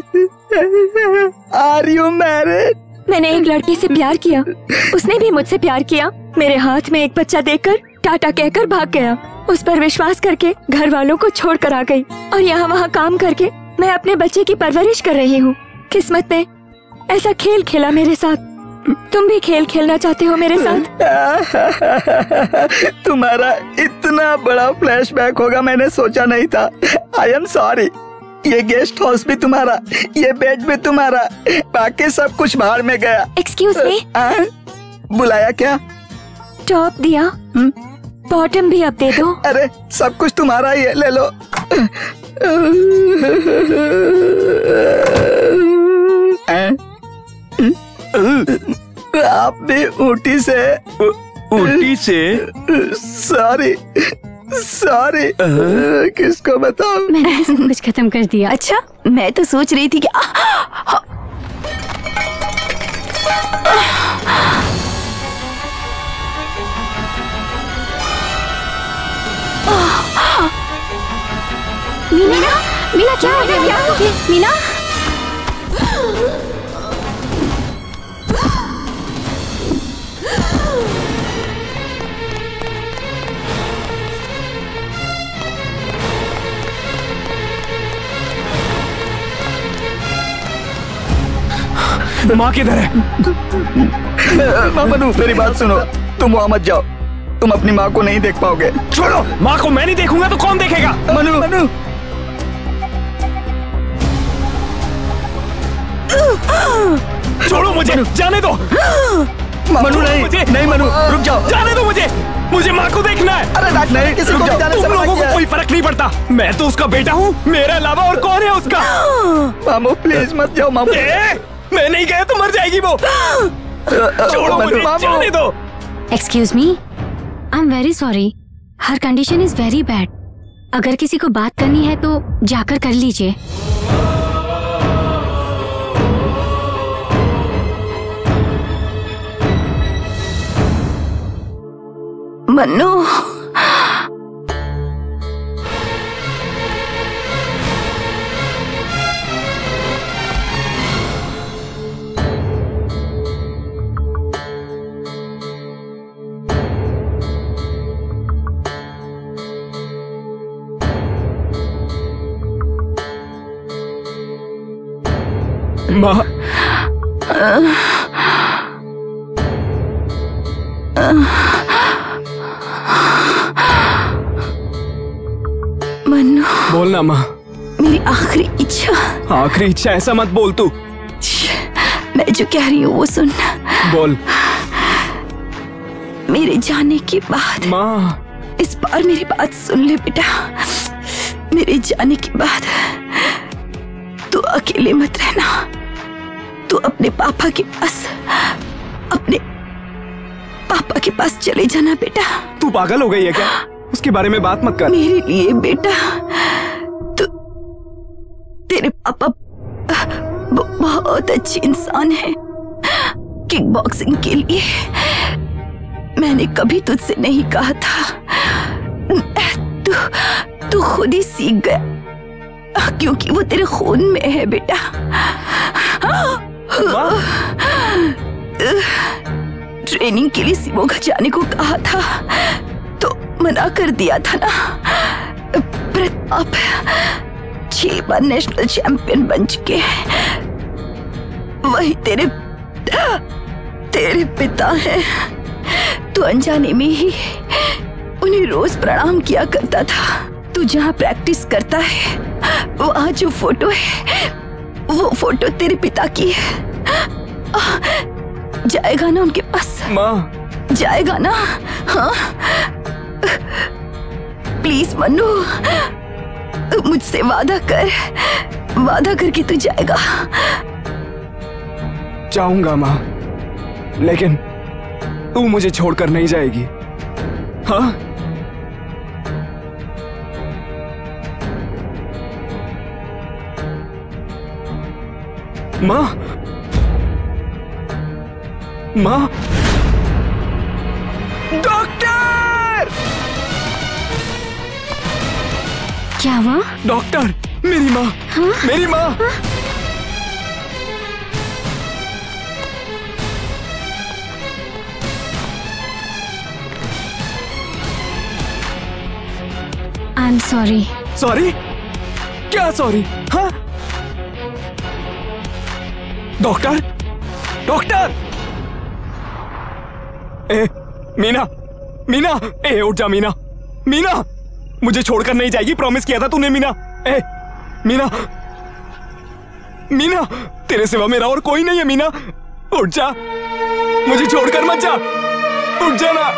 Are you married? मैंने एक लड़के से प्यार किया, उसने भी मुझसे प्यार किया। मेरे हाथ में एक बच्चा देकर टाटा कहकर भाग गया। उस पर विश्वास करके घर वालों को छोड़ कर आ गई और यहाँ वहाँ काम करके मैं अपने बच्चे की परवरिश कर रही हूँ। किस्मत ने ऐसा खेल खेला मेरे साथ। तुम भी खेल खेलना चाहते हो मेरे साथ? तुम्हारा इतना बड़ा फ्लैशबैक होगा मैंने सोचा नहीं था। I am sorry. ये गेस्ट हाउस भी तुम्हारा, ये बेड भी तुम्हारा, बाकी सब कुछ बाहर में गया। Excuse me. बुलाया क्या? टॉप दिया, बॉटम भी अब दे दो। अरे सब कुछ तुम्हारा ही है, ले लो। आप भी ऊटी से। ऊटी से? सॉरी सॉरी, किसको बताऊं? मैंने सब कुछ खत्म कर दिया। अच्छा, मैं तो सोच रही थी कि मीना, मीना क्या हो गया? क्या हो गया मीना? माँ किधर है? मनु, मेरी बात सुनो, तुम वहाँ मत जाओ, तुम अपनी माँ को नहीं देख पाओगे। छोड़ो, माँ को मैं नहीं देखूंगा तो कौन देखेगा? मनु, मनु। छोड़ो मुझे, जाने दो। मनु नहीं, नहीं मनु, रुक जाओ। जाने दो मुझे माँ को देखना है। अरे नहीं, किसी को जाने से तुम लोगों को कोई फर्क नहीं पड़ता। मैं तो उसका बेटा हूँ, मेरे अलावा और कौन है उसका? मामू प्लीज मत जाओ मामू। मैं नहीं गया तो मर जाएगी वो। छोड़ो मुझे, जाने दो। Excuse me, I am very sorry, her condition is very bad. अगर किसी को बात करनी है तो जाकर कर लीजिए। मन्नू, माँ, मन्नू, बोलना माँ। मेरी आखिरी इच्छा। आखिरी इच्छा? ऐसा मत बोल तू। मैं जो कह रही हूँ वो सुन। बोल। मेरे जाने के बाद माँ, इस बार मेरी बात सुन ले बेटा। मेरे जाने के बाद तू अकेले मत रहना। तू अपने पापा के पास चले जाना बेटा। तू पागल हो गई है क्या? उसके बारे में बात मत कर। मेरे लिए बेटा, तू, तेरे पापा बहुत अच्छे इंसान हैं। किक बॉक्सिंग के लिए मैंने कभी तुझसे नहीं कहा था। तू खुद ही सीख गया क्योंकि वो तेरे खून में है बेटा। ट्रेनिंग के लिए सिमोगा जाने को कहा था तो मना कर दिया था ना। प्रताप 6 बार नेशनल चैंपियन बन चुके हैं। वही तेरे पिता हैं। तू अनजाने में ही उन्हें रोज प्रणाम किया करता था। तू जहाँ प्रैक्टिस करता है वहाँ जो फोटो है वो फोटो तेरे पिता की है। जाएगा ना उनके पास? माँ, जाएगा ना? हाँ, प्लीज मन्नू, मुझसे वादा करके तू जाएगा। जाऊंगा माँ, लेकिन तू मुझे छोड़कर नहीं जाएगी। हाँ? माँ, माँ, डॉक्टर! क्या हुआ? डॉक्टर, मेरी माँ। हाँ? मेरी माँ। हाँ? I am sorry. सॉरी? क्या सॉरी? हाँ? Doctor, doctor! ए, मीना, मीना, ए, उठ जा मीना, मीना, मुझे छोड़कर नहीं जाएगी, प्रॉमिस किया था तूने मीना। ए, मीना, मीना, तेरे सिवा मेरा और कोई नहीं है मीना, उठ जा, मुझे छोड़कर मत जा, उठ जा ना।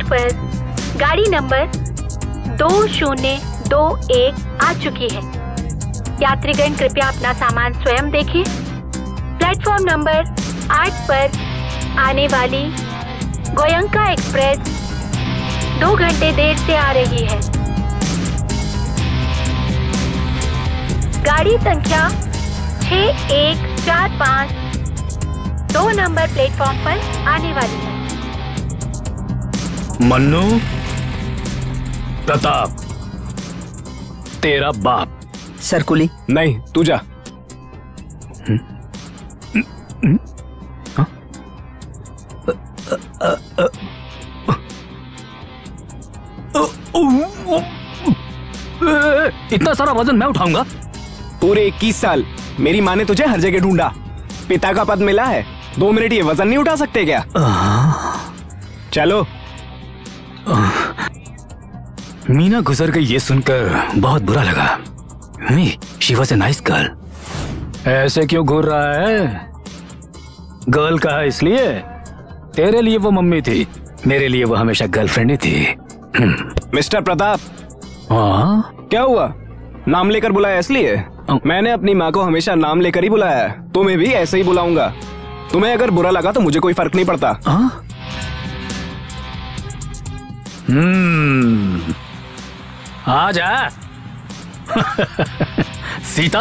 पर गाड़ी नंबर 2021 आ चुकी है। यात्रीगण कृपया अपना सामान स्वयं देखें। प्लेटफॉर्म नंबर 8 पर आने वाली गोयंका एक्सप्रेस 2 घंटे देर से आ रही है। गाड़ी संख्या 6145 2 नंबर प्लेटफॉर्म पर आने वाली है। मन्नू, प्रताप, तेरा बाप। सरकुली। नहीं, तू जा। इतना सारा वजन मैं उठाऊंगा? पूरे 21 साल मेरी माँ ने तुझे हर जगह ढूंढा, पिता का पद मिला है, 2 मिनट ये वजन नहीं उठा सकते क्या? चलो। मीना गुजर गई ये सुनकर बहुत बुरा लगा। She was a nice girl. ऐसे क्यों घूर रहा है? गर्ल कहा इसलिए? तेरे लिए वो मम्मी थी, मेरे लिए वो हमेशा गर्लफ्रेंड ही थी। मिस्टर प्रताप। हाँ? क्या हुआ? नाम लेकर बुलाया इसलिए? मैंने अपनी माँ को हमेशा नाम लेकर ही बुलाया है, तुम्हें भी ऐसे ही बुलाऊंगा। तुम्हें अगर बुरा लगा तो मुझे कोई फर्क नहीं पड़ता। आ जा। सीता।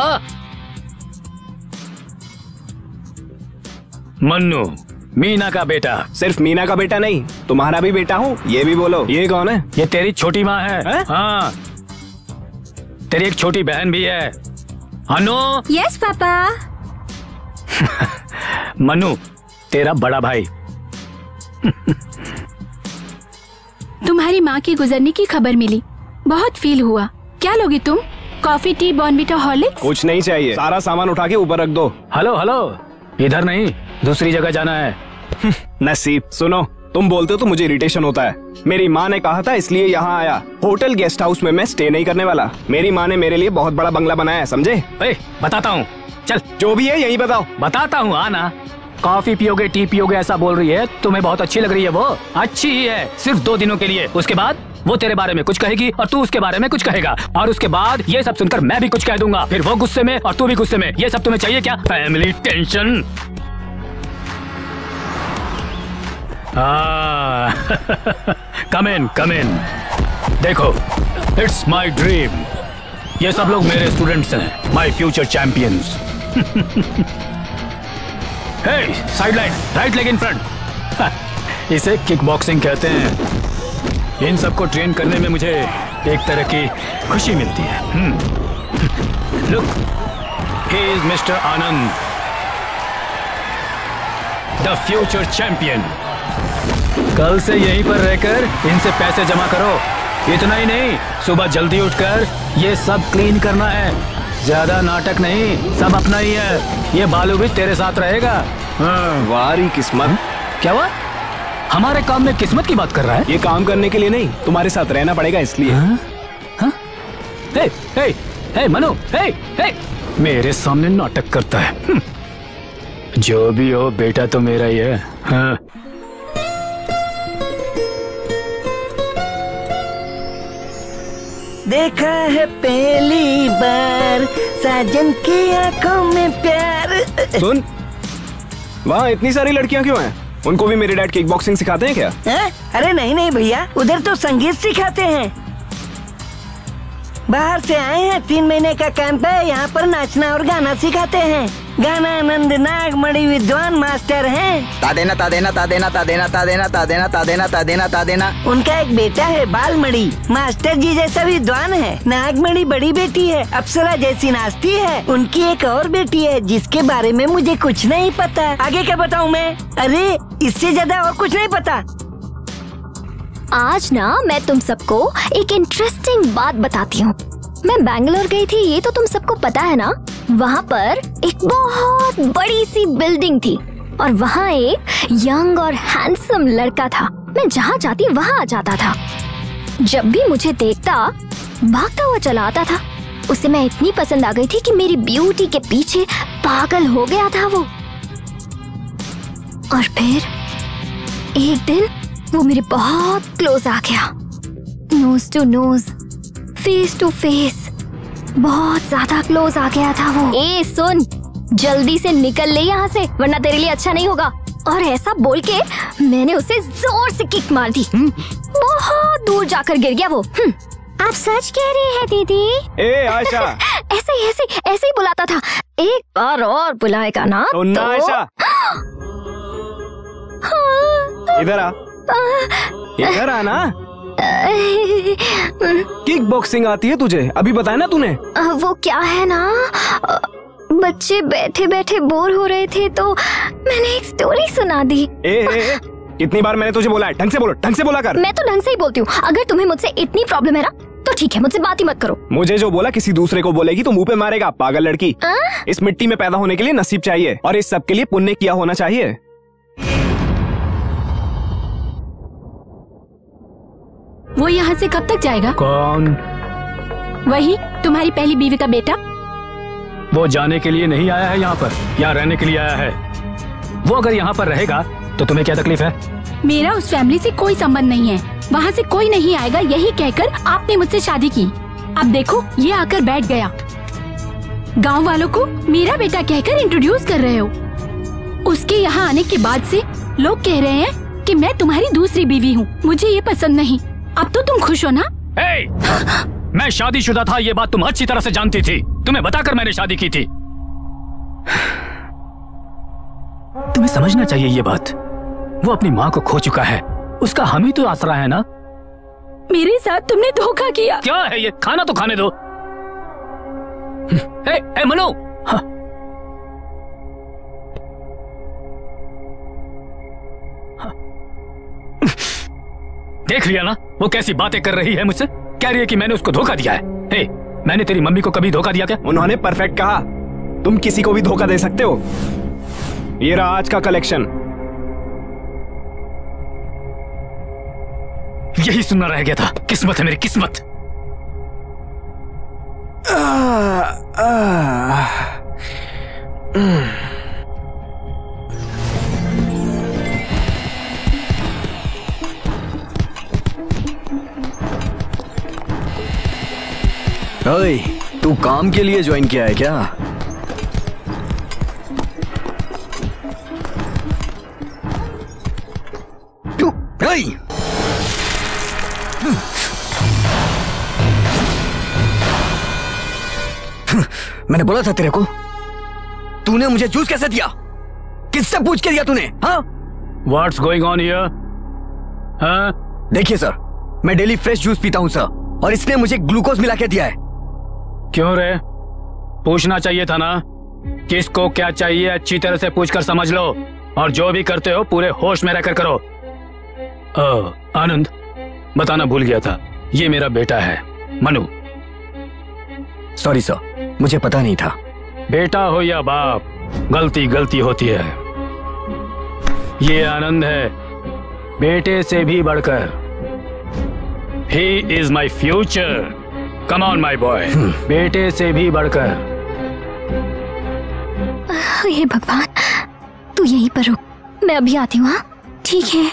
मन्नू, मीना का बेटा। सिर्फ मीना का बेटा नहीं, तुम्हारा भी बेटा हूँ, ये भी बोलो। ये कौन है? ये तेरी छोटी माँ है। हाँ, तेरी एक छोटी बहन भी है। अनु। Yes papa. मन्नू, तेरा बड़ा भाई। तुम्हारी माँ के गुजरने की खबर मिली, बहुत फील हुआ। क्या लोगी तुम? Coffee, tea, Bournvita, Horlicks? कुछ नहीं चाहिए, सारा सामान उठा के ऊपर रख दो। हेलो हेलो, इधर नहीं, दूसरी जगह जाना है। नसीब। सुनो, तुम बोलते हो तो मुझे इरिटेशन होता है। मेरी माँ ने कहा था इसलिए यहाँ आया। होटल गेस्ट हाउस में मैं स्टे नहीं करने वाला। मेरी माँ ने मेरे लिए बहुत बड़ा बंगला बनाया है, समझे? बताता हूँ, चल। जो भी है यही बताओ। बताता हूँ, आना। कॉफी पियोगे, टी पियोगे ऐसा बोल रही है, तुम्हें बहुत अच्छी लग रही है। वो अच्छी ही है, सिर्फ 2 दिनों के लिए। उसके बाद वो तेरे बारे में कुछ कहेगी और तू उसके बारे में कुछ कहेगा, और उसके बाद ये सब सुनकर मैं भी कुछ कह दूंगा, फिर वो गुस्से में और तू भी गुस्से में। ये सब तुम्हें चाहिए क्या? Family tension. Come in, come in. देखो, इट्स माई ड्रीम। ये सब लोग मेरे स्टूडेंट्स हैं, my future champions. Hey, side line, right leg in front. इसे किक बॉक्सिंग कहते हैं। इन सबको ट्रेन करने में मुझे एक तरह की खुशी मिलती है। Look, he is mister Anand, the future champion. कल से यहीं पर रहकर इनसे पैसे जमा करो। इतना ही नहीं, सुबह जल्दी उठकर ये सब क्लीन करना है। ज्यादा नाटक नहीं, सब अपना ही है। ये बालू भी तेरे साथ रहेगा। वारी किस्मत। क्या हुआ? हमारे काम में किस्मत की बात कर रहा है? ये काम करने के लिए नहीं, तुम्हारे साथ रहना पड़ेगा इसलिए। हे, हे, हे, मनु, हे, हे। मेरे सामने नाटक करता है। जो भी हो, बेटा तो मेरा ही है। हाँ। देखा है पहली बार साजन की आंखों में प्यार। सुन, वहाँ इतनी सारी लड़कियाँ क्यों हैं? उनको भी मेरे डैड किक बॉक्सिंग सिखाते हैं क्या? अरे नहीं नहीं भैया, उधर तो संगीत सिखाते हैं। बाहर से आए हैं, 3 महीने का कैंप है। यहाँ पर नाचना और गाना सिखाते हैं। गाना आनंद नागमणि विद्वान मास्टर हैं। तादेना तादेना तादेना तादेना तादेना तादेना तादेना तादेना तादेना। उनका एक बेटा है बालमणि, मास्टर जी जैसा विद्वान है। नागमणि बड़ी बेटी है, अप्सरा जैसी नाचती है। उनकी एक और बेटी है जिसके बारे में मुझे कुछ नहीं पता। आगे क्या बताऊँ मैं? अरे इससे ज्यादा और कुछ नहीं पता। आज ना मैं तुम सबको एक इंटरेस्टिंग बात बताती हूँ। मैं बैंगलोर गई थी, ये तो तुम सबको पता है ना। वहाँ पर एक बहुत बड़ी सी बिल्डिंग थी और वहाँ एक यंग और हैंडसम लड़का था। मैं जहाँ जाती वहाँ आ जाता था। जब भी मुझे देखता भागता हुआ चला आता था। उसे मैं इतनी पसंद आ गई थी कि मेरी ब्यूटी के पीछे पागल हो गया था वो। और फिर एक दिन वो मेरे बहुत क्लोज आ गया, nose to nose, face to face, बहुत ज्यादा क्लोज आ गया था वो। ए सुन, जल्दी से निकल ले यहाँ से वरना तेरे लिए अच्छा नहीं होगा। और ऐसा बोल के मैंने उसे जोर से किक मार दी, बहुत दूर जाकर गिर गया वो। आप सच कह रही है दीदी? ए आयशा, ऐसे ही बुलाता था, एक बार और बुलाएगा ना तो... आयशा, इधर आ, इधर आना। किक बॉक्सिंग आती है तुझे? अभी बताया ना तूने। वो क्या है ना, बच्चे बैठे बैठे बोर हो रहे थे तो मैंने एक स्टोरी सुना दी। कितनी बार मैंने तुझे बोला है, ढंग से बोलो, ढंग से बोला कर। मैं तो ढंग से ही बोलती हूँ। अगर तुम्हें मुझसे इतनी प्रॉब्लम है ना तो ठीक है, मुझसे बात ही मत करो। मुझे जो बोला किसी दूसरे को बोलेगी तो मुंह पे मारेगा, पागल लड़की। इस मिट्टी में पैदा होने के लिए नसीब चाहिए और इस सब के लिए पुण्य किया होना चाहिए। वो यहाँ से कब तक जाएगा? कौन? वही तुम्हारी पहली बीवी का बेटा। वो जाने के लिए नहीं आया है यहाँ पर, यहाँ रहने के लिए आया है। वो अगर यहाँ पर रहेगा तो तुम्हें क्या तकलीफ है? मेरा उस फैमिली से कोई संबंध नहीं है, वहाँ से कोई नहीं आएगा, यही कहकर आपने मुझसे शादी की। अब देखो ये आकर बैठ गया, गांव वालों को मेरा बेटा कहकर इंट्रोड्यूस कर रहे हो। उसके यहाँ आने के बाद से लोग कह रहे हैं कि मैं तुम्हारी दूसरी बीवी हूँ। मुझे ये पसंद नहीं। अब तो तुम खुश हो ना? मैं शादीशुदा था, ये बात तुम अच्छी तरह से जानती थी। तुम्हें बताकर मैंने शादी की थी। तुम्हें समझना चाहिए ये बात। वो अपनी माँ को खो चुका है, उसका हम ही तो आसरा है ना। मेरे साथ तुमने धोखा किया। क्या है ये? खाना तो खाने दो। ए मनु, देख लिया ना वो कैसी बातें कर रही है मुझसे। कह रही है कि मैंने उसको धोखा दिया है। मैंने तेरी मम्मी को कभी धोखा दिया क्या? उन्होंने परफेक्ट कहा, तुम किसी को भी धोखा दे सकते हो। ये रहा आज का कलेक्शन। यही सुनना रह गया था। किस्मत है मेरी, किस्मत। ओए, तू काम के लिए ज्वाइन किया है क्या? मैंने बोला था तेरे को। तूने मुझे जूस कैसे दिया? किससे पूछ के दिया तूने? हाँ? What's going on here? हाँ? देखिए सर, मैं डेली फ्रेश जूस पीता हूँ सर, और इसने मुझे ग्लूकोज मिला के दिया है। क्यों रे? पूछना चाहिए था ना। किसको क्या चाहिए अच्छी तरह से पूछकर समझ लो, और जो भी करते हो पूरे होश में रहकर करो। आनंद, बताना भूल गया था, ये मेरा बेटा है मनु। सॉरी सर, मुझे पता नहीं था। बेटा हो या बाप, गलती गलती होती है। ये आनंद है, बेटे से भी बढ़कर। He is my future. Come on, my boy. बेटे से भी बढ़कर। हे भगवान, तू यहीं पर रुक, मैं अभी आती हूँ। ठीक है।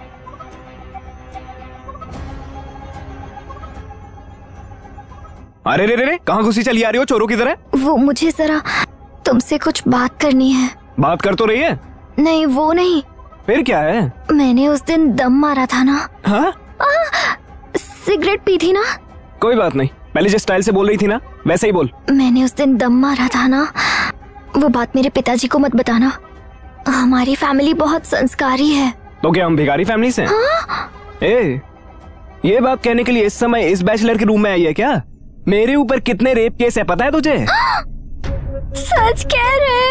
अरे रे रे रे, कहाँ घुसी चली आ रही हो चोरों की तरह? वो मुझे जरा तुमसे कुछ बात करनी है। बात कर तो रही है। नहीं वो नहीं। फिर क्या है? मैंने उस दिन दम मारा था ना। हाँ? सिगरेट पी थी ना। कोई बात नहीं, पहले जिस स्टाइल से बोल रही थी ना वैसे ही बोल। मैंने उस दिन दम मारा था ना, वो बात मेरे पिताजी को मत बताना। हमारी फैमिली बहुत संस्कारी है। तो क्या हम भिखारी फैमिली से हैं? हाँ? ये बात कहने के लिए इस समय इस बैचलर के रूम में आई है क्या? मेरे ऊपर कितने रेप केस है पता है तुझे? सच कह रहे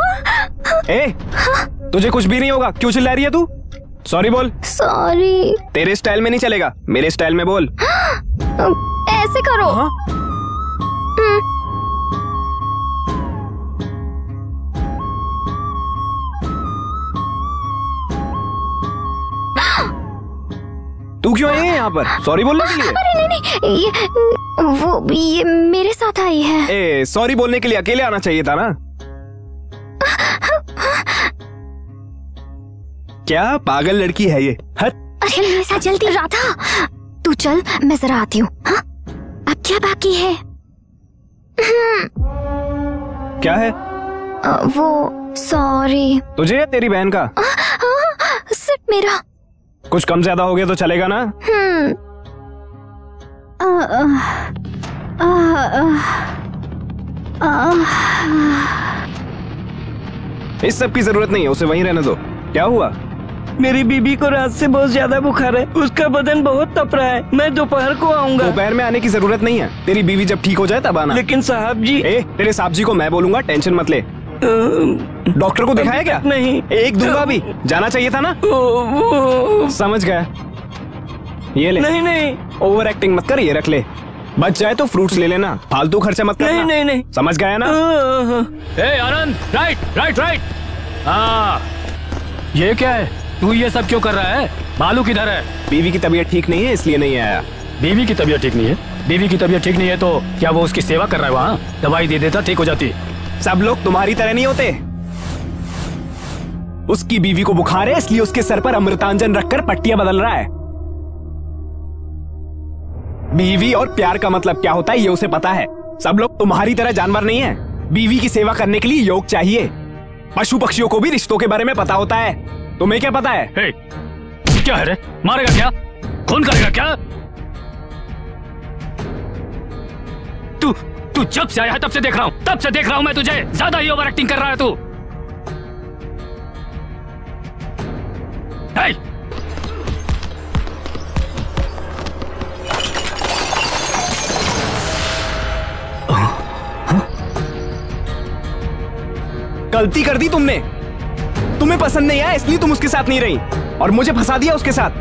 हो? तुझे कुछ भी नहीं होगा, क्यों चिल्ला रही है तू? सॉरी बोल। सॉरी। तेरे स्टाइल में नहीं चलेगा, मेरे स्टाइल में बोल। ऐसे करो। हाँ? तू क्यों आई है यहाँ पर? सॉरी बोलने के लिए? अरे नहीं, ये मेरे साथ आई है। सॉरी बोलने के लिए अकेले आना चाहिए था ना। क्या पागल लड़की है ये? अरे ऐसा जल्दी राधा, तू चल, मैं जरा आती हूँ। हाँ, अब क्या बाकी है? क्या है? वो सॉरी। तुझे या तेरी बहन का? सिर्फ मेरा। कुछ कम ज्यादा हो गया तो चलेगा ना? इस सब की जरूरत नहीं है, उसे वहीं रहने दो। क्या हुआ? मेरी बीबी को रात से बहुत ज्यादा बुखार है, उसका बदन बहुत तप रहा है। मैं दोपहर को आऊंगा। दोपहर में आने की जरूरत नहीं है, तेरी बीवी जब ठीक हो जाए तब आना। लेकिन साहब जी। तेरे साहब जी को मैं बोलूंगा, टेंशन मत ले। डॉक्टर को दिखाया क्या? नहीं। एक दूंगा भी, जाना चाहिए था ना? समझ गया, ये ले। नहीं, ओवर एक्टिंग मत कर, ये रख ले। बच जाए तो फ्रूट्स ले लेना, फालतू खर्चा मत करना। नहीं। समझ गया ना? ए आनंद, राइट। हाँ, ये क्या है? तू ये सब क्यों कर रहा है? बालू किधर है? बीवी की तबीयत ठीक नहीं है, इसलिए नहीं आया। बीवी की तबीयत ठीक नहीं है? बीवी की तबीयत ठीक नहीं है तो क्या वो उसकी सेवा कर रहा है वहाँ? दवाई दे देता, ठीक हो जाती। सब लोग तुम्हारी तरह नहीं होते। उसकी बीवी को बुखार है, इसलिए उसके सर पर अमृतांजन रखकर पट्टियां बदल रहा है। बीवी और प्यार का मतलब क्या होता है ये उसे पता है। सब लोग तुम्हारी तरह जानवर नहीं है। बीवी की सेवा करने के लिए योग चाहिए। पशु पक्षियों को भी रिश्तों के बारे में पता होता है। तुम्हें क्या पता है? क्या है रे? मारेगा क्या? खून करेगा क्या? तू जब से आया है तब से देख रहा हूं मैं तुझे। ज्यादा ही ओवर एक्टिंग कर रहा है तू। गलती कर दी तुमने। तुम्हें पसंद नहीं आया इसलिए तुम उसके साथ नहीं रही और मुझे फंसा दिया उसके साथ।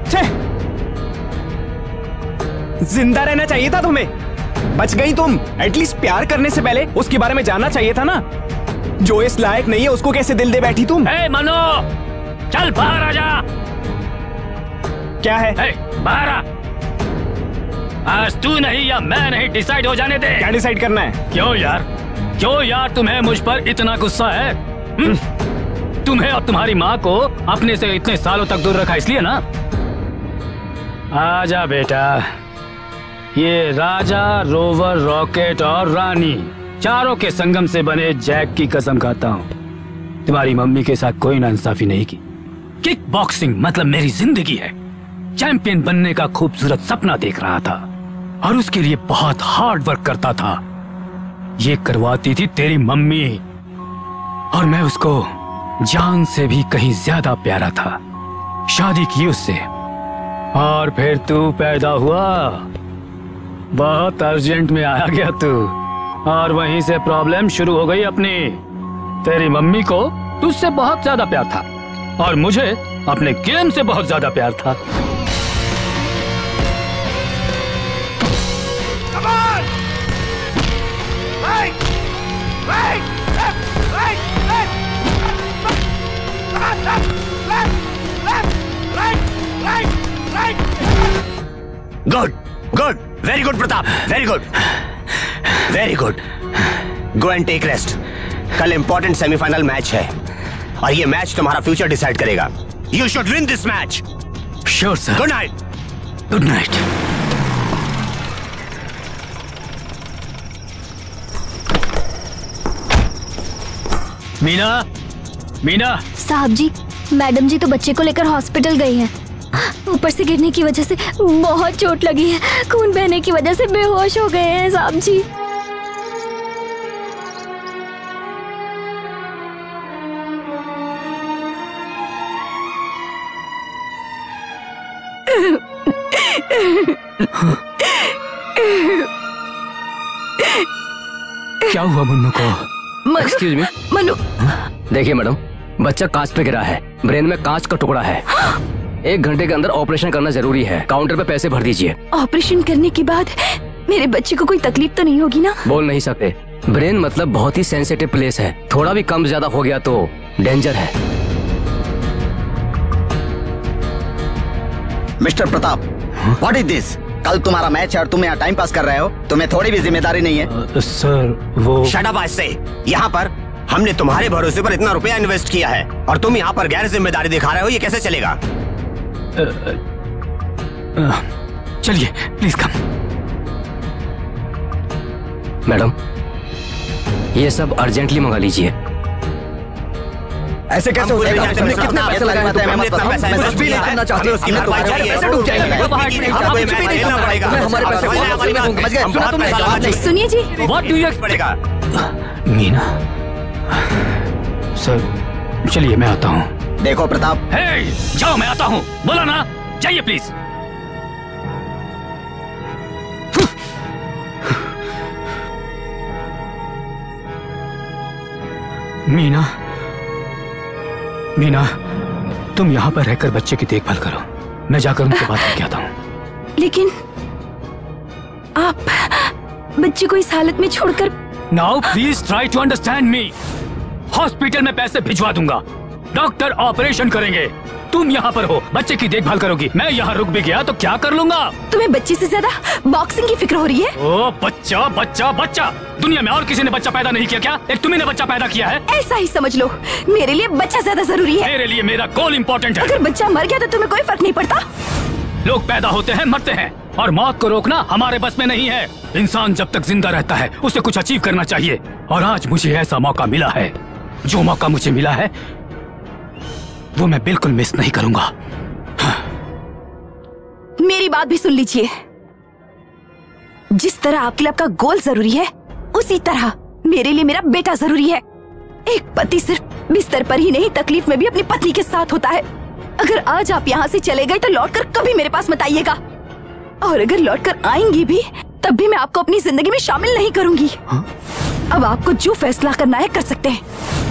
जिंदा रहना चाहिए था तुम्हें। बच गई तुम। एटलीस्ट प्यार करने से पहले उसके बारे में जानना चाहिए था ना। जो इस लायक नहीं है उसको कैसे दिल दे बैठी तुम? मनो, चल बाहर आ जा। क्या है? बाहर आ। आज तू नहीं या मैं नहीं, डिसाइड हो जाने दे। क्या डिसाइड करना है? क्यों यार तुम्हें मुझ पर इतना गुस्सा है? तुम्हें और तुम्हारी माँ को अपने से इतने सालों तक दूर रखा इसलिए ना? आजा बेटा। ये राजा, रोवर, रॉकेट और रानी चारों के संगम से बने जैक की कसम खाता हूँ, तुम्हारी मम्मी के साथ कोई नाइंसाफी नहीं की। किक बॉक्सिंग मतलब मेरी जिंदगी है। चैंपियन बनने का खूबसूरत सपना देख रहा था और उसके लिए बहुत हार्ड वर्क करता था। ये करवाती थी तेरी मम्मी और मैं उसको जान से भी कहीं ज्यादा प्यारा था। शादी की उससे और फिर तू पैदा हुआ। बहुत अर्जेंट में आया गया तू और वहीं से प्रॉब्लम शुरू हो गई अपनी। तेरी मम्मी को तुझसे बहुत ज्यादा प्यार था और मुझे अपने गेम से बहुत ज्यादा प्यार था। Good, very good Pratap, very good. Go and take rest. कल इंपॉर्टेंट सेमीफाइनल मैच है और ये मैच तुम्हारा फ्यूचर डिसाइड करेगा। You should win this match. Sure sir. Good night. Good night. Meena. साहब जी, मैडम जी तो बच्चे को लेकर हॉस्पिटल गई हैं। ऊपर से गिरने की वजह से बहुत चोट लगी है। खून बहने की वजह से बेहोश हो गए हैं साहब जी। क्या हुआ मुन्नू को? Excuse me. मनु। देखिए मैडम, बच्चा कांच पे गिरा है, ब्रेन में कांच का टुकड़ा है। 1 घंटे के अंदर ऑपरेशन करना जरूरी है। काउंटर पे पैसे भर दीजिए। ऑपरेशन करने के बाद मेरे बच्चे को कोई तकलीफ तो नहीं होगी ना? बोल नहीं सकते। ब्रेन मतलब बहुत ही सेंसिटिव प्लेस है। थोड़ा भी कम ज्यादा हो गया तो डेंजर है। Mister Pratap, what is this? कल तुम्हारा मैच है और तुम यहाँ टाइम पास कर रहे हो। तुम्हें थोड़ी भी जिम्मेदारी नहीं है? सर वो शट अप आज से। यहाँ पर हमने तुम्हारे भरोसे पर इतना रुपया इन्वेस्ट किया है और तुम यहाँ पर गैर जिम्मेदारी दिखा रहे हो, ये कैसे चलेगा? चलिए प्लीज कम। मैडम, ये सब अर्जेंटली मंगा लीजिए। ऐसे कैसे हो जाएगा? तुमने कितना पैसा लगाया था? मैं कुछ भी नहीं करना चाहती। पैसे डूब जाएंगे। हमारे पैसे सुनिए जी, what do you expect? Meena sir, चलिए मैं आता हूँ। देखो प्रताप, हे, जाओ मैं आता हूँ, बोला ना, जाइए प्लीज। मीना, मीना, तुम यहाँ पर रहकर बच्चे की देखभाल करो, मैं जाकर उनसे बात करके आता हूँ। लेकिन आप बच्चे को इस हालत में छोड़कर। Now please try to understand me. Hospital में पैसे भिजवा दूंगा, डॉक्टर ऑपरेशन करेंगे, तुम यहाँ पर हो, बच्चे की देखभाल करोगी। मैं यहाँ रुक भी गया तो क्या कर लूंगा? तुम्हें बच्चे से ज्यादा बॉक्सिंग की फिक्र हो रही है? ओ बच्चा बच्चा बच्चा, दुनिया में और किसी ने बच्चा पैदा नहीं किया क्या? एक तुम्ही ने बच्चा पैदा किया है। ऐसा ही समझ लो, मेरे लिए बच्चा ज्यादा जरूरी है। मेरे लिए मेरा गोल इम्पोर्टेंट है। अगर बच्चा मर गया तो तुम्हें कोई फर्क नहीं पड़ता। लोग पैदा होते हैं, मरते हैं, और मौत को रोकना हमारे बस में नहीं है। इंसान जब तक जिंदा रहता है उसे कुछ अचीव करना चाहिए, और आज मुझे ऐसा मौका मिला है। जो मौका मुझे मिला है वो मैं बिल्कुल मिस नहीं करूंगा। मेरी बात भी सुन लीजिए, जिस तरह आपके लिए आपका गोल जरूरी है, उसी तरह मेरे लिए मेरा बेटा जरूरी है। एक पति सिर्फ बिस्तर पर ही नहीं, तकलीफ में भी अपनी पत्नी के साथ होता है। अगर आज आप यहाँ से चले गए तो लौटकर कभी मेरे पास मत आइएगा, और अगर लौटकर आएंगी भी तब भी मैं आपको अपनी जिंदगी में शामिल नहीं करूंगी। अब आपको जो फैसला करना है कर सकते हैं।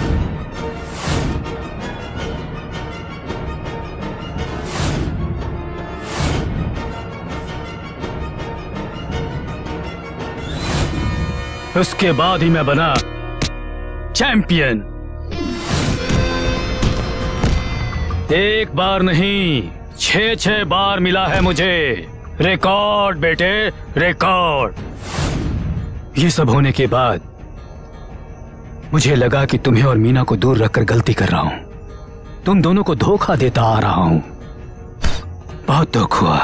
उसके बाद ही मैं बना चैंपियन। एक बार नहीं, 6 बार मिला है मुझे रिकॉर्ड बेटे, रिकॉर्ड। ये सब होने के बाद मुझे लगा कि तुम्हें और मीना को दूर रखकर गलती कर रहा हूं, तुम दोनों को धोखा देता आ रहा हूं। बहुत दुख हुआ।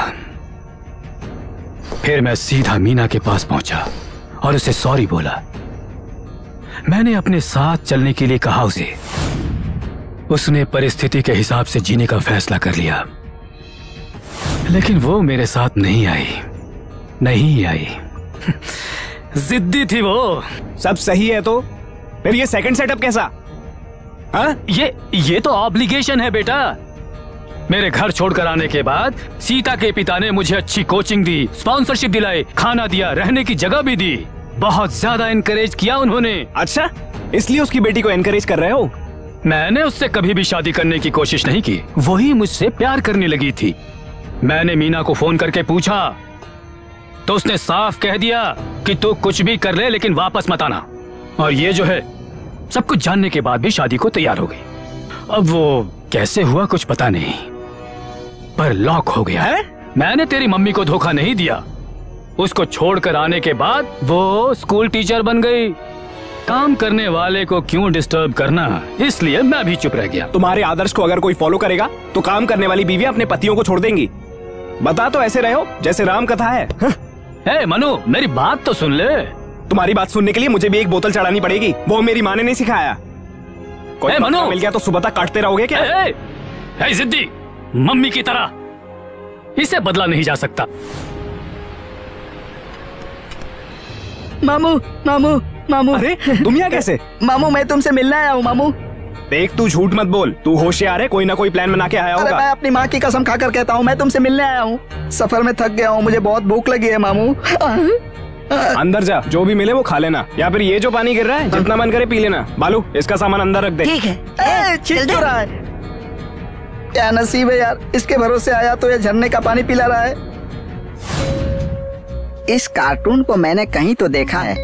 फिर मैं सीधा मीना के पास पहुंचा और उसे सॉरी बोला। मैंने अपने साथ चलने के लिए कहा उसे। उसने परिस्थिति के हिसाब से जीने का फैसला कर लिया, लेकिन वो मेरे साथ नहीं आई। जिद्दी थी वो। सब सही है तो फिर ये सेकंड सेटअप कैसा? हाँ? ये तो ऑब्लिगेशन है बेटा। मेरे घर छोड़कर आने के बाद सीता के पिता ने मुझे अच्छी कोचिंग दी, स्पॉन्सरशिप दिलाई, खाना दिया, रहने की जगह भी दी। बहुत ज्यादा एनकरेज किया उन्होंने। अच्छा, इसलिए उसकी बेटी को एनकरेज कर रहे हो? मैंने उससे कभी भी शादी करने की कोशिश नहीं की, वही मुझसे प्यार करने लगी थी। मैंने मीना को फोन करके पूछा तो उसने साफ कह दिया कि तू कुछ भी कर ले लेकिन वापस मत आना। और ये जो है, सब कुछ जानने के बाद भी शादी को तैयार हो गई। अब वो कैसे हुआ कुछ पता नहीं, पर लॉक हो गया है। मैंने तेरी मम्मी को धोखा नहीं दिया। उसको छोड़कर आने के बाद वो स्कूल टीचर बन गई। काम करने वाले को क्यों डिस्टर्ब करना, इसलिए मैं भी चुप रह गया। तुम्हारे आदर्श को अगर कोई फॉलो करेगा तो काम करने वाली बीवियां अपने पतियों को छोड़ देंगी। बता तो ऐसे रहे हो जैसे राम कथा है। हे मनु, मेरी बात तो सुन ले। तुम्हारी बात सुनने के लिए मुझे भी एक बोतल चढ़ानी पड़ेगी, वो मेरी माँ ने नहीं सिखाया। कोई मनु मिल गया तो सुबह तक काटते रहोगे क्या? हे जिद्दी, मम्मी की तरह, इसे बदला नहीं जा सकता। मामू मामू मामू। अरे तुम यहाँ कैसे? मामू मैं तुमसे मिलने आया हूँ मामू। देख तू झूठ मत बोल, तू होशियार है, कोई ना कोई प्लान बना के आया होगा। मैं अपनी माँ की कसम खाकर कहता हूँ मैं तुमसे मिलने आया हूँ। सफर में थक गया हूँ, मुझे बहुत भूख लगी है मामू। अंदर जा, जो भी मिले वो खा लेना, या फिर ये जो पानी गिर रहा है जितना मन करे पी लेना। बालू इसका सामान अंदर रख दे। ठीक है। चल रहा है। क्या नसीब है यार, इसके भरोसे आया तो ये झरने का पानी पिला रहा है। इस कार्टून को मैंने कहीं तो देखा है।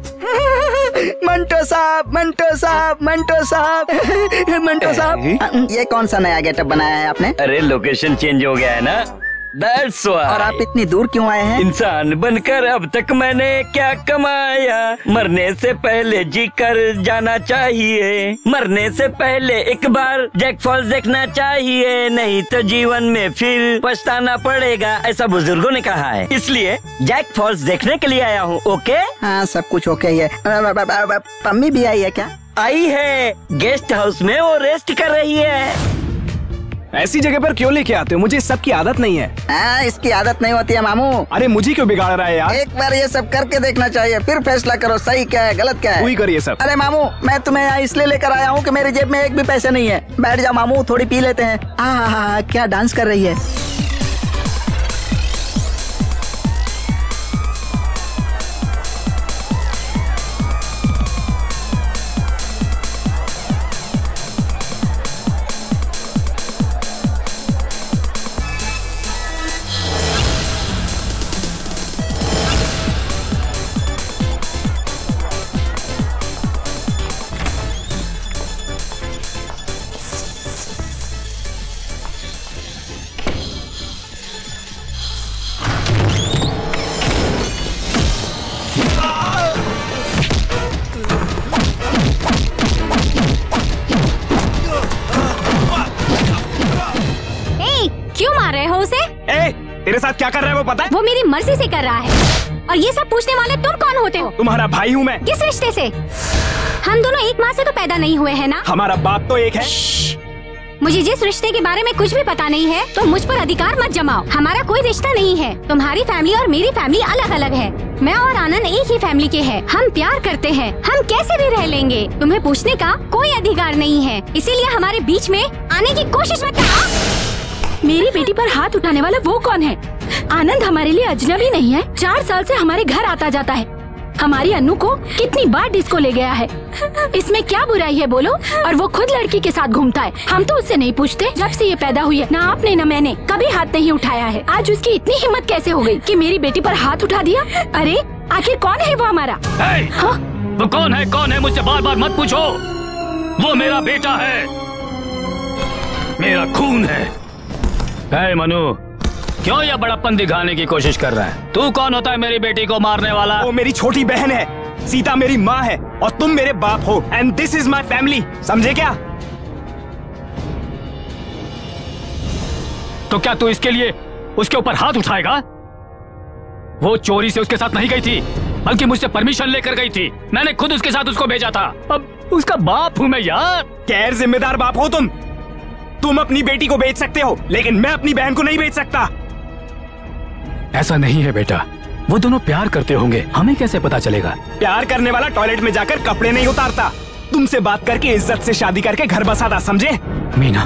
मंटो साहब, मंटो साहब, मंटो साहब, मंटो साहब, ये कौन सा नया गेटअप बनाया है आपने? अरे लोकेशन चेंज हो गया है ना, That's why. और आप इतनी दूर क्यों आए हैं? इंसान बनकर अब तक मैंने क्या कमाया, मरने से पहले जी कर जाना चाहिए, मरने से पहले एक बार जैक फॉल्स देखना चाहिए, नहीं तो जीवन में फिर पछताना पड़ेगा, ऐसा बुजुर्गों ने कहा है। इसलिए जैक फॉल्स देखने के लिए आया हूँ। ओके? हाँ, सब कुछ ओके ही है। पम्मी भी आई है क्या? आई है, गेस्ट हाउस में वो रेस्ट कर रही है। ऐसी जगह पर क्यों लेके आते हो? मुझे इस सब की आदत नहीं है। इसकी आदत नहीं होती है मामू। अरे मुझे क्यों बिगाड़ रहा है यार? एक बार ये सब करके देखना चाहिए, फिर फैसला करो सही क्या है गलत क्या है। तू ही कर ये सब। अरे मामू, मैं तुम्हें यहाँ इसलिए लेकर आया हूँ कि मेरी जेब में एक भी पैसे नहीं है। बैठ जाओ मामू, थोड़ी पी लेते हैं। क्या डांस कर रही है। तेरे साथ क्या कर रहा है वो पता है? वो मेरी मर्जी से कर रहा है। और ये सब पूछने वाले तुम कौन होते हो? तुम्हारा भाई हूँ मैं। किस रिश्ते से? हम दोनों एक माँ से तो पैदा नहीं हुए हैं ना? हमारा बाप तो एक है। मुझे जिस रिश्ते के बारे में कुछ भी पता नहीं है तो मुझ पर अधिकार मत जमाओ। हमारा कोई रिश्ता नहीं है। तुम्हारी फैमिली और मेरी फैमिली अलग अलग है। मैं और आनंद एक ही फैमिली के हैं। हम प्यार करते हैं, हम कैसे भी रह लेंगे। तुम्हें पूछने का कोई अधिकार नहीं है, इसीलिए हमारे बीच में आने की कोशिश मत करना। मेरी बेटी पर हाथ उठाने वाला वो कौन है? आनंद हमारे लिए अजनबी नहीं है। 4 साल से हमारे घर आता जाता है। हमारी अन्नू को कितनी बार डिस्को ले गया है। इसमें क्या बुराई है बोलो? और वो खुद लड़की के साथ घूमता है। हम तो उससे नहीं पूछते। जब से ये पैदा हुई है, ना आपने ना मैंने कभी हाथ नहीं उठाया है। आज उसकी इतनी हिम्मत कैसे हो गई कि मेरी बेटी पर हाथ उठा दिया? अरे आखिर कौन है वो हमारा? हाँ? वो कौन है? कौन है? मुझसे बार बार मत पूछो। वो मेरा बेटा है, मेरा खून है। मनु, क्यों ये बड़प्पन दिखाने की कोशिश कर रहा है? तू कौन होता है मेरी बेटी को मारने वाला? वो मेरी छोटी बहन है। सीता मेरी माँ है और तुम मेरे बाप हो। And this is my family, समझे क्या? तो क्या तू इसके लिए उसके ऊपर हाथ उठाएगा? वो चोरी से उसके साथ नहीं गई थी, बल्कि मुझसे परमिशन लेकर गई थी। मैंने खुद उसके साथ उसको भेजा था। अब उसका बाप हूँ मैं यार। गैर जिम्मेदार बाप हो तुम। तुम अपनी बेटी को बेच सकते हो, लेकिन मैं अपनी बहन को नहीं बेच सकता। ऐसा नहीं है बेटा, वो दोनों प्यार करते होंगे, हमें कैसे पता चलेगा? प्यार करने वाला टॉयलेट में जाकर कपड़े नहीं उतारता। तुमसे बात करके इज्जत से शादी करके घर बसाता, समझे? मीना,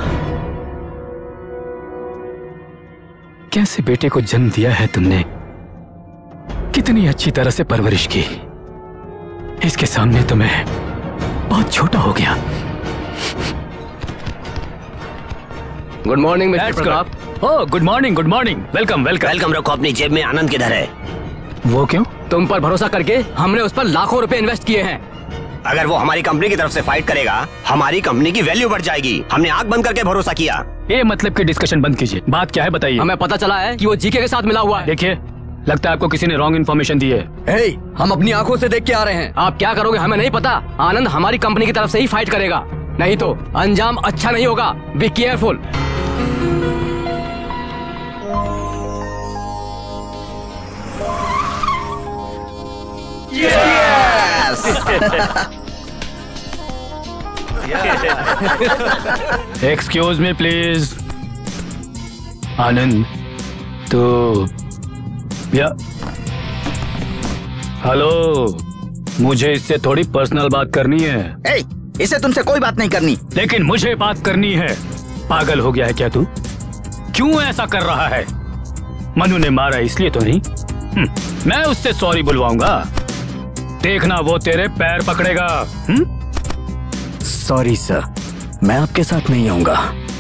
कैसे बेटे को जन्म दिया है तुमने, कितनी अच्छी तरह से परवरिश की। इसके सामने तो मैं बहुत छोटा हो गया। Good morning mister Pratap. Oh good morning, good morning. Welcome welcome welcome. रखो अपनी जेब में। आनंद किधर है? वो क्यों? तुम पर भरोसा करके हमने उस पर लाखों रुपए इन्वेस्ट किए हैं। अगर वो हमारी कंपनी की तरफ से फाइट करेगा, हमारी कंपनी की वैल्यू बढ़ जाएगी। हमने आंख बंद करके भरोसा किया। ये मतलब की डिस्कशन बंद कीजिए। बात क्या है बताइए। हमें पता चला है कि वो जीके के साथ मिला हुआ है। देखिए, लगता है आपको किसी ने रॉन्ग इन्फॉर्मेशन दी है। हे, हम अपनी आंखों से देख के आ रहे हैं। आप क्या करोगे हमें नहीं पता। आनंद हमारी कंपनी की तरफ से ही फाइट करेगा, नहीं तो अंजाम अच्छा नहीं होगा। Be careful. Excuse me please. Anand, तो या हेलो, मुझे इससे थोड़ी पर्सनल बात करनी है। इसे तुमसे कोई बात नहीं करनी। लेकिन मुझे बात करनी है। पागल हो गया है क्या तू? क्यों ऐसा कर रहा है? मनु ने मारा इसलिए तो नहीं। मैं उससे सॉरी बुलवाऊंगा। देखना वो तेरे पैर पकड़ेगा। सॉरी सर, मैं आपके साथ नहीं आऊंगा।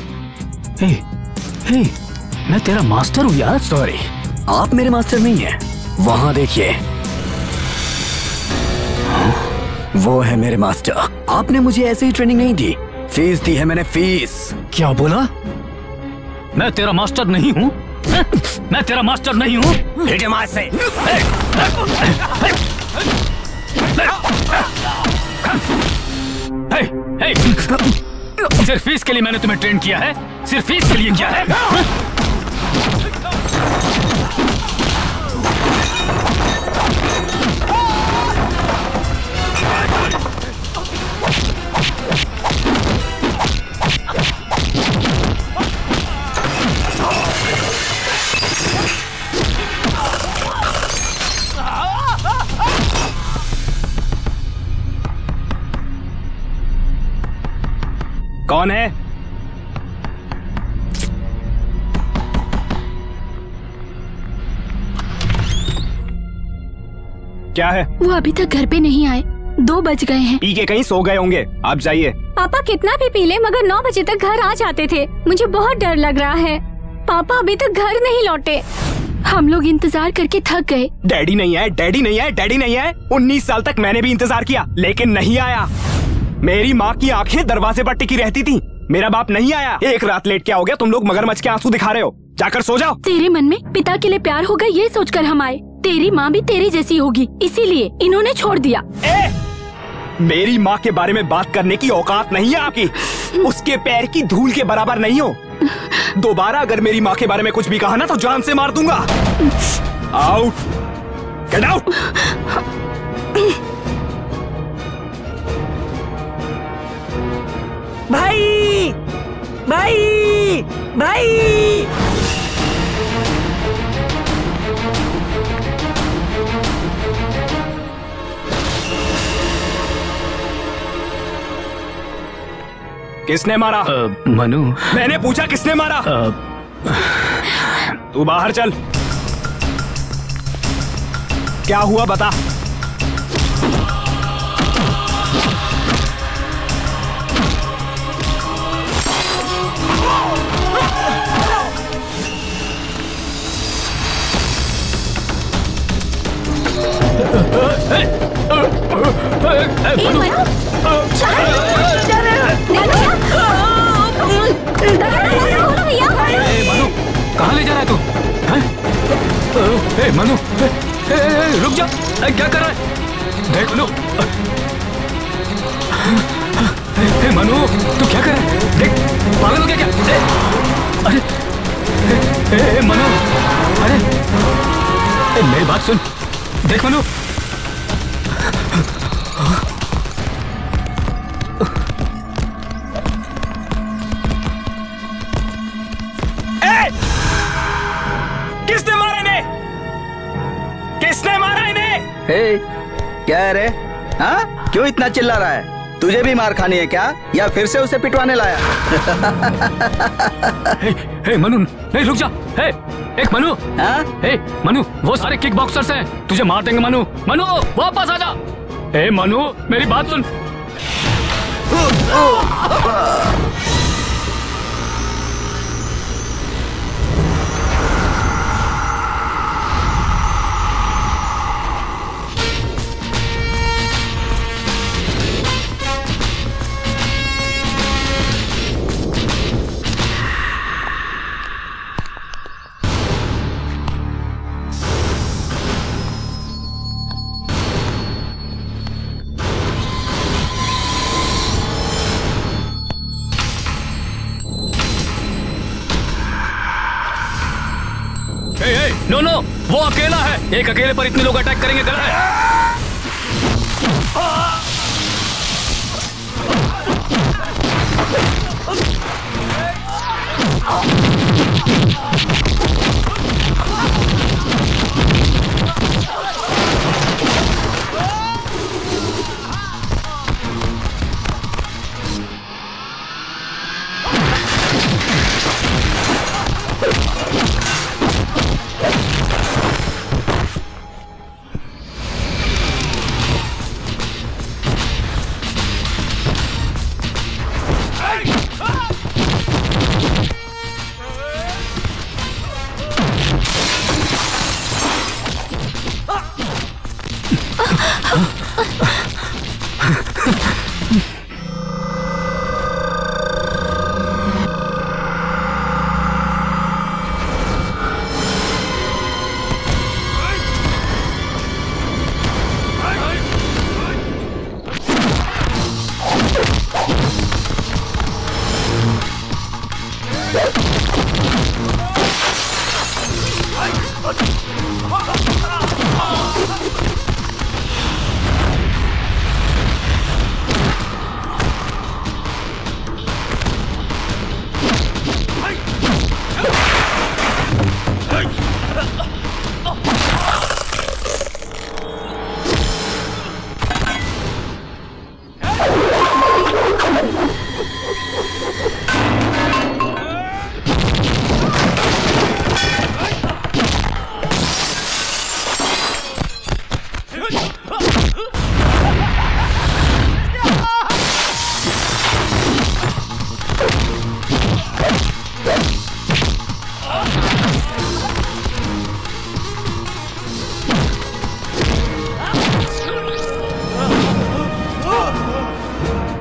हे, मैं तेरा मास्टर हूँ यार। सॉरी, आप मेरे मास्टर नहीं हैं। वहाँ देखिए, वो है मेरे मास्टर। आपने मुझे ऐसे ही ट्रेनिंग नहीं दी, फीस दी है मैंने, फीस। क्या बोला? मैं तेरा मास्टर नहीं हूँ? मैं तेरा मास्टर नहीं हूँ। हिट हिम हाथ से। सिर्फ फीस के लिए मैंने तुम्हें ट्रेन किया है, सिर्फ फीस के लिए किया है। कौन है? क्या है? वो अभी तक घर पे नहीं आए, 2 बज गए हैं। पी के कहीं सो गए होंगे, आप जाइए। पापा कितना भी पी ले मगर 9 बजे तक घर आ जाते थे। मुझे बहुत डर लग रहा है। पापा अभी तक घर नहीं लौटे। हम लोग इंतजार करके थक गए। डैडी नहीं आए, डैडी नहीं आए, डैडी नहीं आए। 19 साल तक मैंने भी इंतजार किया लेकिन नहीं आया। मेरी माँ की आंखें दरवाजे पर टिकी रहती थी, मेरा बाप नहीं आया। एक रात लेट क्या हो गया? तुम लोग मगरमच्छ के आंसू दिखा रहे हो, जाकर सो जाओ। तेरे मन में पिता के लिए प्यार होगा ये सोचकर हम आए। तेरी माँ भी तेरी जैसी होगी, इसीलिए इन्होंने छोड़ दिया। मेरी माँ के बारे में बात करने की औकात नहीं है आपकी। उसके पैर की धूल के बराबर नहीं हो। दोबारा अगर मेरी माँ के बारे में कुछ भी कहा ना तो जान से मार दूंगा। Out, get out. भाई भाई भाई, किसने मारा? मनु। मैंने पूछा किसने मारा? तू बाहर चल। क्या हुआ बता। मनु, कहाँ ले जा रहा है तू? मनु, रुक जा। क्या कर रहा है? देख लो। मनु, तू क्या कर रहा है? देख, पागल हो गया क्या? अरे मनु, अरे मेरी बात सुन। देख मनु, किसने मारा इन्हें? किसने मारा इन्हें? हे, क्या है रे? हाँ, क्यों इतना चिल्ला रहा है? तुझे भी मार खानी है क्या, या फिर से उसे पिटवाने लाया? हे मनु, नहीं रुक जा। हे, एक मनु। हाँ? हे मनु, वो सारे किक बॉक्सर्स हैं, तुझे मार देंगे मनु। मनु, वापस आ जा। हे मनु, मेरी बात सुन। नो नो, वो अकेला है। एक अकेले पर इतने लोग अटैक करेंगे गलत है।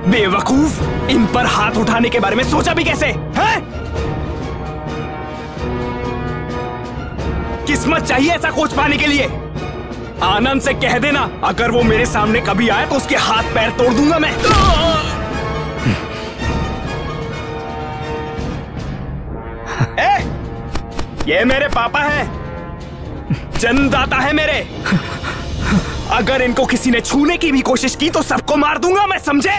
बेवकूफ, इन पर हाथ उठाने के बारे में सोचा भी कैसे है? किस्मत चाहिए ऐसा कोच पाने के लिए। आनंद से कह देना अगर वो मेरे सामने कभी आए तो उसके हाथ पैर तोड़ दूंगा मैं। ये मेरे पापा हैं, जन्मदाता है मेरे। अगर इनको किसी ने छूने की भी कोशिश की तो सबको मार दूंगा मैं, समझे?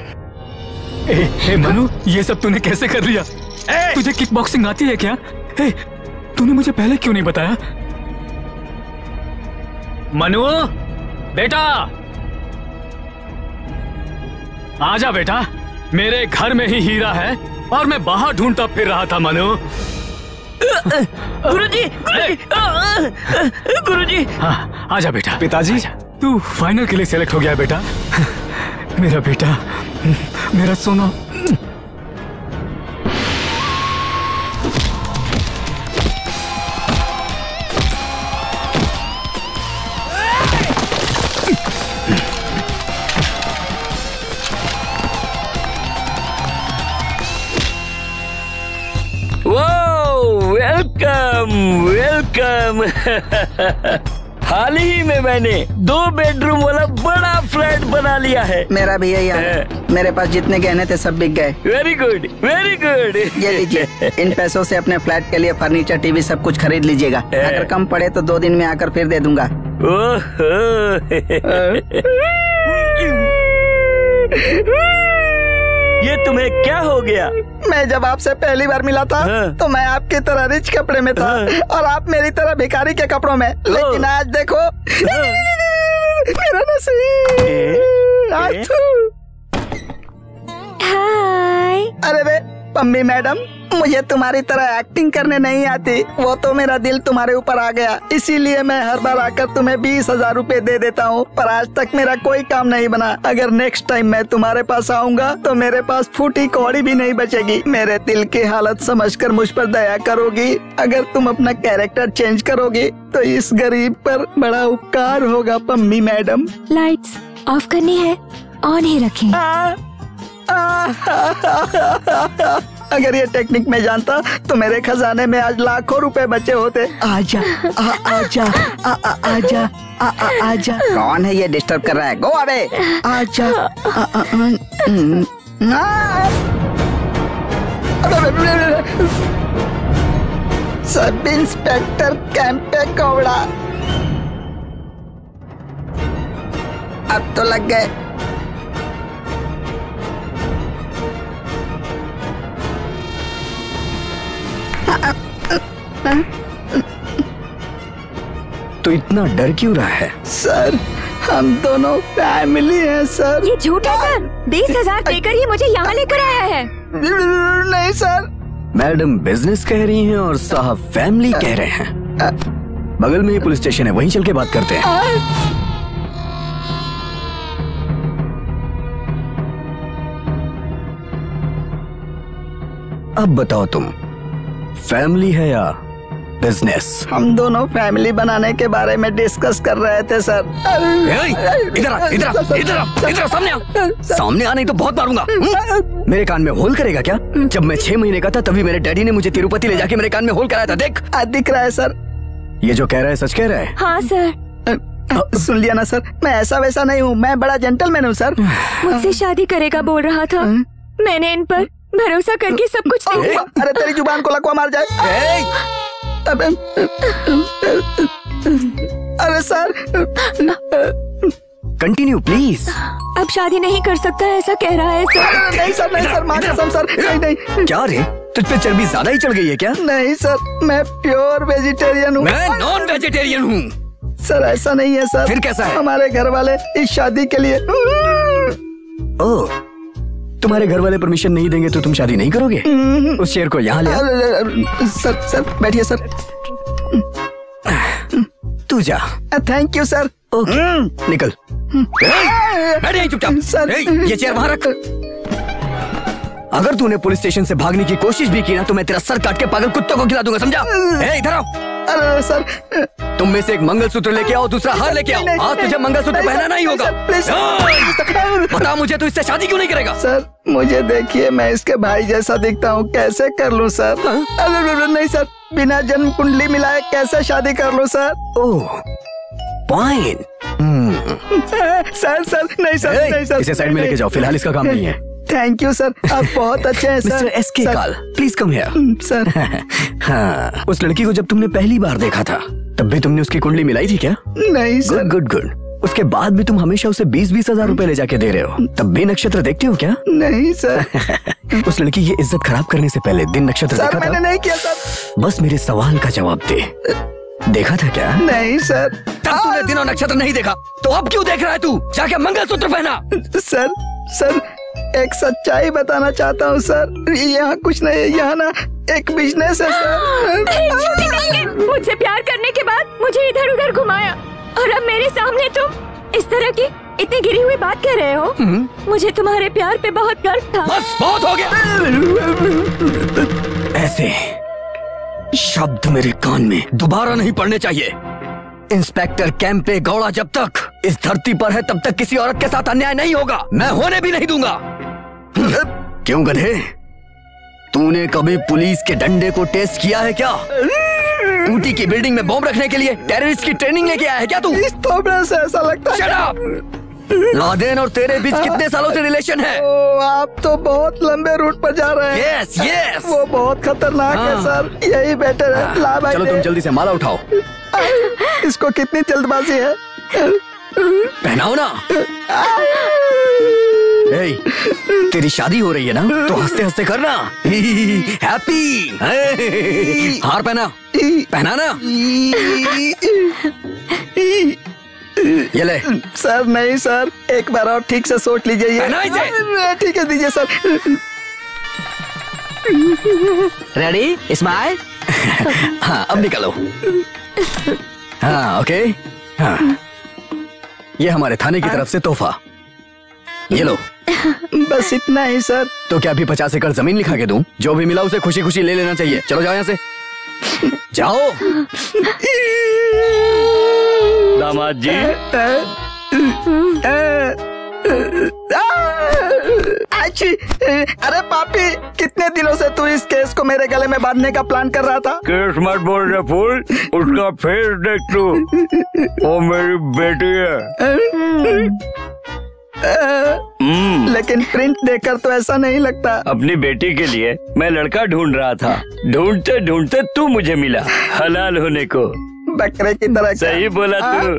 मनु, ये सब तूने कैसे कर लिया? तुझे किक बॉक्सिंग आती है क्या? तूने मुझे पहले क्यों नहीं बताया? मनु बेटा, आजा बेटा, मेरे घर में ही हीरा है और मैं बाहर ढूंढता फिर रहा था। मनु गुरुजी, गुरुजी। हाँ, आजा बेटा। पिताजी, तू फाइनल के लिए सेलेक्ट हो गया बेटा। मेरा बेटा, मेरा सोना। वेलकम। हाल ही में मैंने 2 बेडरूम वाला बड़ा फ्लैट बना लिया है। मेरा भी यही है। मेरे पास जितने गहने थे सब बिक गए। Very good, very good. ये लीजिए, इन पैसों से अपने फ्लैट के लिए फर्नीचर, टीवी सब कुछ खरीद लीजिएगा। अगर कम पड़े तो 2 दिन में आकर फिर दे दूंगा। ये तुम्हें क्या हो गया? मैं जब आपसे पहली बार मिला था तो मैं आपकी तरह रिच कपड़े में था और आप मेरी तरह भिखारी के कपड़ों में। लेकिन आज देखो मेरा नसीब। हाय। अरे वे पम्मी मैडम, मुझे तुम्हारी तरह एक्टिंग करने नहीं आती। वो तो मेरा दिल तुम्हारे ऊपर आ गया, इसीलिए मैं हर बार आकर तुम्हें 20,000 रुपए दे देता हूँ। पर आज तक मेरा कोई काम नहीं बना। अगर नेक्स्ट टाइम मैं तुम्हारे पास आऊँगा तो मेरे पास फूटी कौड़ी भी नहीं बचेगी। मेरे दिल की हालत समझकर मुझ पर दया करोगी। अगर तुम अपना कैरेक्टर चेंज करोगी तो इस गरीब पर बड़ा उपकार होगा पम्मी मैडम। लाइट्स ऑफ करनी है, ऑन ही रखें। अगर ये टेक्निक में जानता तो मेरे खजाने में आज लाखों रुपए बचे होते। आजा आजा आजा आजा। कौन है ये डिस्टर्ब कर रहा है? Go away. आजा। सब इंस्पेक्टर कैंपे कौड़ा। अब तो लग गए। तो इतना डर क्यों रहा है? सर, हम दोनों फैमिली हैं सर। ये झूठ है सर। 20,000 देकर ही मुझे यहाँ लेकर आया है। नहीं सर। मैडम बिजनेस कह रही हैं और साहब फैमिली कह रहे हैं। बगल में ही पुलिस स्टेशन है, वहीं चल के बात करते हैं। अब बताओ तुम, फैमिली है या बिजनेस? हम दोनों फैमिली बनाने के बारे में डिस्कस कर रहे थे सर। इधर सामने आ। सामने आ नहीं तो बहुत मारूंगा। मेरे कान में होल करेगा क्या? जब मैं 6 महीने का था तभी मेरे डैडी ने मुझे तिरुपति ले जाके मेरे कान में होल कराया था। देख, दिख रहा है सर। ये जो कह रहा है सच कह रहा है? हाँ सर। सुन लिया ना सर, मैं ऐसा वैसा नहीं हूँ, मैं बड़ा जेंटलमैन हूँ सर। मुझसे शादी करेगा बोल रहा था। मैंने इन पर भरोसा करके सब कुछ नहीं। अरे तेरी जुबान को लकवा मार जाए। अरे सर, कंटिन्यू प्लीज। अब शादी नहीं कर सकता ऐसा कह रहा है सर। नहीं सर, नहीं सर, मां कसम सर, नहीं नहीं। क्या रे, तुझ पे चर्बी ज्यादा ही चढ़ गई है क्या? नहीं सर, मैं प्योर वेजिटेरियन हूँ। मैं नॉन वेजिटेरियन हूँ। सर ऐसा नहीं है सर। फिर कैसा है? हमारे घर वाले इस शादी के लिए। ओह, तुम्हारे घर वाले परमिशन नहीं देंगे तो तुम शादी नहीं करोगे? उस शेर को यहाँ ले आ। सर बैठिए सर। तू जा। Thank you sir. ओके, निकल। बैठ यहीं चुपचाप। सर, ये चेयर वहाँ रख। अगर तूने पुलिस स्टेशन से भागने की कोशिश भी की ना तो मैं तेरा सर काट के पागल कुत्तों को खिला दूंगा, समझा? इधर आओ। अरे सर, तुम में से एक मंगलसूत्र लेके आओ, दूसरा हार लेके आओ। आज तुझे मंगलसूत्र पहनाना ही होगा। बता मुझे, तू इससे शादी क्यों नहीं करेगा? सर मुझे देखिए, मैं इसके भाई जैसा दिखता हूँ, कैसे कर लूँ सर? नहीं सर, बिना जन्म कुंडली मिलाए कैसे शादी कर लूँ सर? Oh fine. सर नहीं सर, नहीं सर, इसे साइड में लेके जाओ, फिलहाल इसका काम नहीं है। थैंक यू सर, आप बहुत अच्छे हैं सर। मिस्टर एसके काल, प्लीज कम हियर। सर हाँ, उस लड़की को जब तुमने पहली बार देखा था तब भी तुमने उसकी कुंडली मिलाई थी क्या? नहीं सर। गुड। उसके बाद भी तुम हमेशा उसे 20-20 हजार रुपए ले जाके दे रहे हो, तब भी नक्षत्र देखते हो क्या? नहीं सर। उस लड़की ये इज्जत खराब करने से पहले दिन नक्षत्र देखा था? मैंने नहीं किया सर। बस मेरे सवाल का जवाब दे, देखा था क्या? नहीं सर। तब तूने दिन और नक्षत्र नहीं देखा तो अब क्यों देख रहा है तू? जाके मंगलसूत्र पहना। सर एक सच्चाई बताना चाहता हूँ सर, यहाँ कुछ नहीं है, यहाँ ना एक बिजनेस है सर। मुझसे प्यार करने के बाद मुझे इधर उधर घुमाया और अब मेरे सामने तुम इस तरह की इतनी गिरी हुई बात कर रहे हो। मुझे तुम्हारे प्यार पे बहुत गर्व था। बस बहुत हो गया। ऐसे शब्द मेरे कान में दोबारा नहीं पड़ने चाहिए। इंस्पेक्टर कैंपे गौड़ा जब तक इस धरती पर है तब तक किसी औरत के साथ अन्याय नहीं होगा, मैं होने भी नहीं दूंगा। क्यों गधे, तूने कभी पुलिस के डंडे को टेस्ट किया है क्या? ऊटी की बिल्डिंग में बॉम्ब रखने के लिए टेररिस्ट की ट्रेनिंग लेके आया है क्या तू? इस थोबड़े से ऐसा लगता है। Shut up! लादेन और तेरे बीच कितने सालों से रिलेशन है? आप तो बहुत लंबे रूट पर जा रहे हैं। Yes. वो बहुत खतरनाक है सर, यही बेटर है। ला भाई, चलो तुम जल्दी से माला उठाओ। इसको कितनी जल्दबाजी है? पहनाओ ना। तेरी शादी हो रही है ना, तो हंसते हंसते करना। हैप्पी। हार पहना ना। ये ले। सर नहीं सर, एक बार और ठीक से सोच लीजिए। ठीक है, दीजिए सर। Ready, smile. हाँ अब निकलो। हाँ ओके। हाँ ये हमारे थाने की तरफ से तोहफा, ये लो। बस इतना ही सर। तो क्या अभी 50 एकड़ जमीन लिखा के दूं? जो भी मिला उसे खुशी खुशी ले लेना चाहिए। चलो जाओ यहाँ से, जाओ। दामाद जी। अरे पापी, कितने दिनों से तू इस केस को मेरे गले में बांधने का प्लान कर रहा था? केस मत बोल रहे फूल, उसका फेस देख तू, वो मेरी बेटी है। लेकिन प्रिंट देखकर तो ऐसा नहीं लगता। अपनी बेटी के लिए मैं लड़का ढूंढ रहा था, ढूंढते ढूंढते तू मुझे मिला, हलाल होने को। बकरे की तरह। सही बोला तू।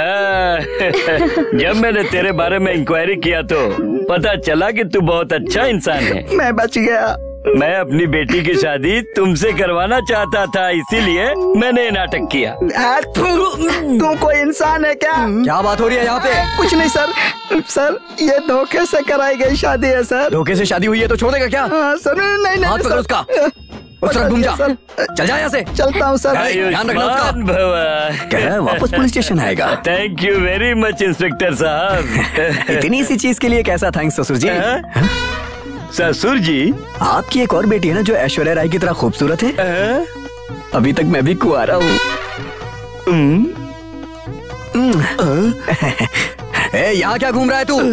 जब मैंने तेरे बारे में इंक्वायरी किया तो पता चला कि तू बहुत अच्छा इंसान है। मैं बच गया। मैं अपनी बेटी की शादी तुमसे करवाना चाहता था, इसीलिए मैंने ये नाटक किया। तू कोई इंसान है क्या? क्या बात हो रही है यहाँ पे? कुछ नहीं सर। सर ये धोखे से कराई गई शादी है सर। धोखे से शादी हुई है तो छोड़ देगा क्या? सर नहीं। हाथ पकड़ उसका, उस तरफ घूम जा। चल जा यहाँ से। चलता हूँ सर। ध्यान रखना उसका। कह वापस पुलिस स्टेशन आएगा। Thank you very much inspector साहब। इतनी सी चीज के लिए कैसा थैंक्स ससुर जी? ससुर जी, आपकी एक और बेटी है ना जो ऐश्वर्या राय की तरह खूबसूरत है? अभी तक मैं भी कुंवारा हूँ। यहाँ क्या घूम रहा है तू?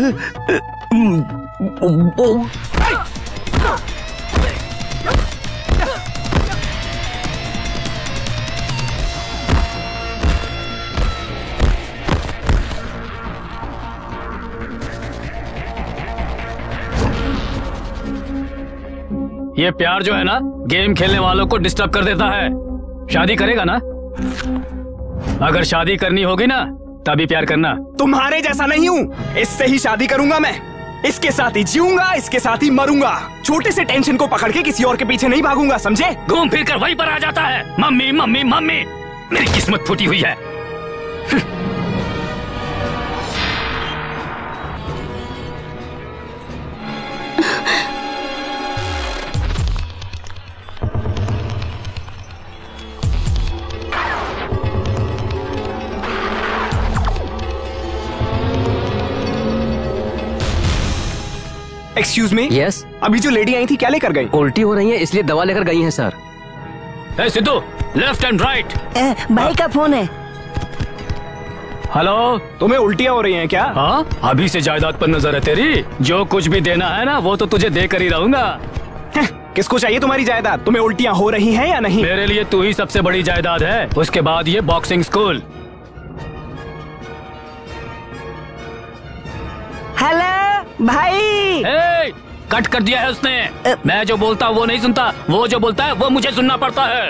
ये प्यार जो है ना, गेम खेलने वालों को डिस्टर्ब कर देता है। शादी करेगा ना? अगर शादी करनी होगी ना तभी प्यार करना। तुम्हारे जैसा नहीं हूँ, इससे ही शादी करूंगा मैं। इसके साथ ही जीऊंगा, इसके साथ ही मरूंगा। छोटे से टेंशन को पकड़ के किसी और के पीछे नहीं भागूंगा, समझे? घूम फिर कर वहीं पर आ जाता है, मम्मी मम्मी मम्मी। मेरी किस्मत फूटी हुई है। Excuse me. यस। अभी जो लेडी आई थी क्या लेकर गई? उल्टी हो रही है इसलिए दवा लेकर गई हैं sir. Sidhu, left and right. भाई का फोन है। हेलो, तुम्हें उल्टियाँ हो रही हैं क्या? हाँ, अभी से जायदाद पर नजर है तेरी। जो कुछ भी देना है ना, वो तो तुझे देकर ही रहूंगा। किसको चाहिए तुम्हारी जायदाद? तुम्हें उल्टियाँ हो रही हैं या नहीं? मेरे लिए तू ही सबसे बड़ी जायदाद है, उसके बाद ये बॉक्सिंग स्कूल। हेलो भाई। कट कर दिया है उसने। मैं जो बोलता हूँ वो नहीं सुनता, वो जो बोलता है वो मुझे सुनना पड़ता है।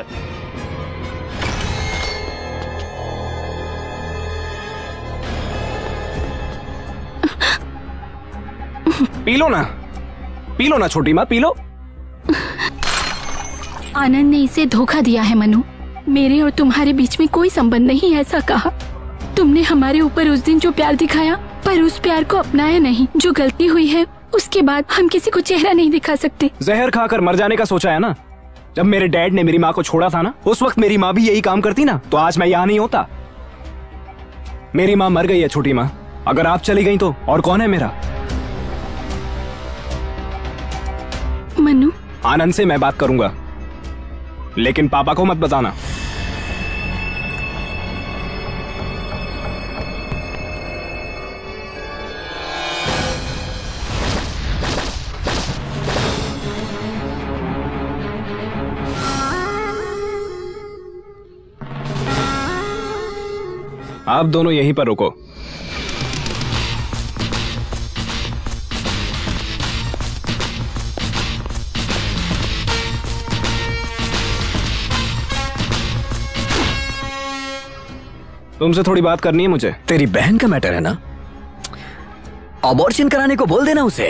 पी लो ना छोटी माँ, पी लो। आनंद ने इसे धोखा दिया है मनु। मेरे और तुम्हारे बीच में कोई संबंध नहीं, ऐसा कहा। तुमने हमारे ऊपर उस दिन जो प्यार दिखाया, पर उस प्यार को अपनाया नहीं। जो गलती हुई है उसके बाद हम किसी को चेहरा नहीं दिखा सकते। जहर खाकर मर जाने का सोचा है ना? जब मेरे डैड ने मेरी माँ को छोड़ा था ना, उस वक्त मेरी माँ भी यही काम करती ना, तो आज मैं यहाँ नहीं होता। मेरी माँ मर गई है छोटी माँ, अगर आप चली गई तो और कौन है मेरा? मनु, आनंद से मैं बात करूंगा, लेकिन पापा को मत बताना। आप दोनों यहीं पर रुको। तुमसे थोड़ी बात करनी है मुझे। तेरी बहन का मैटर है ना? अबॉर्शन कराने को बोल देना उसे।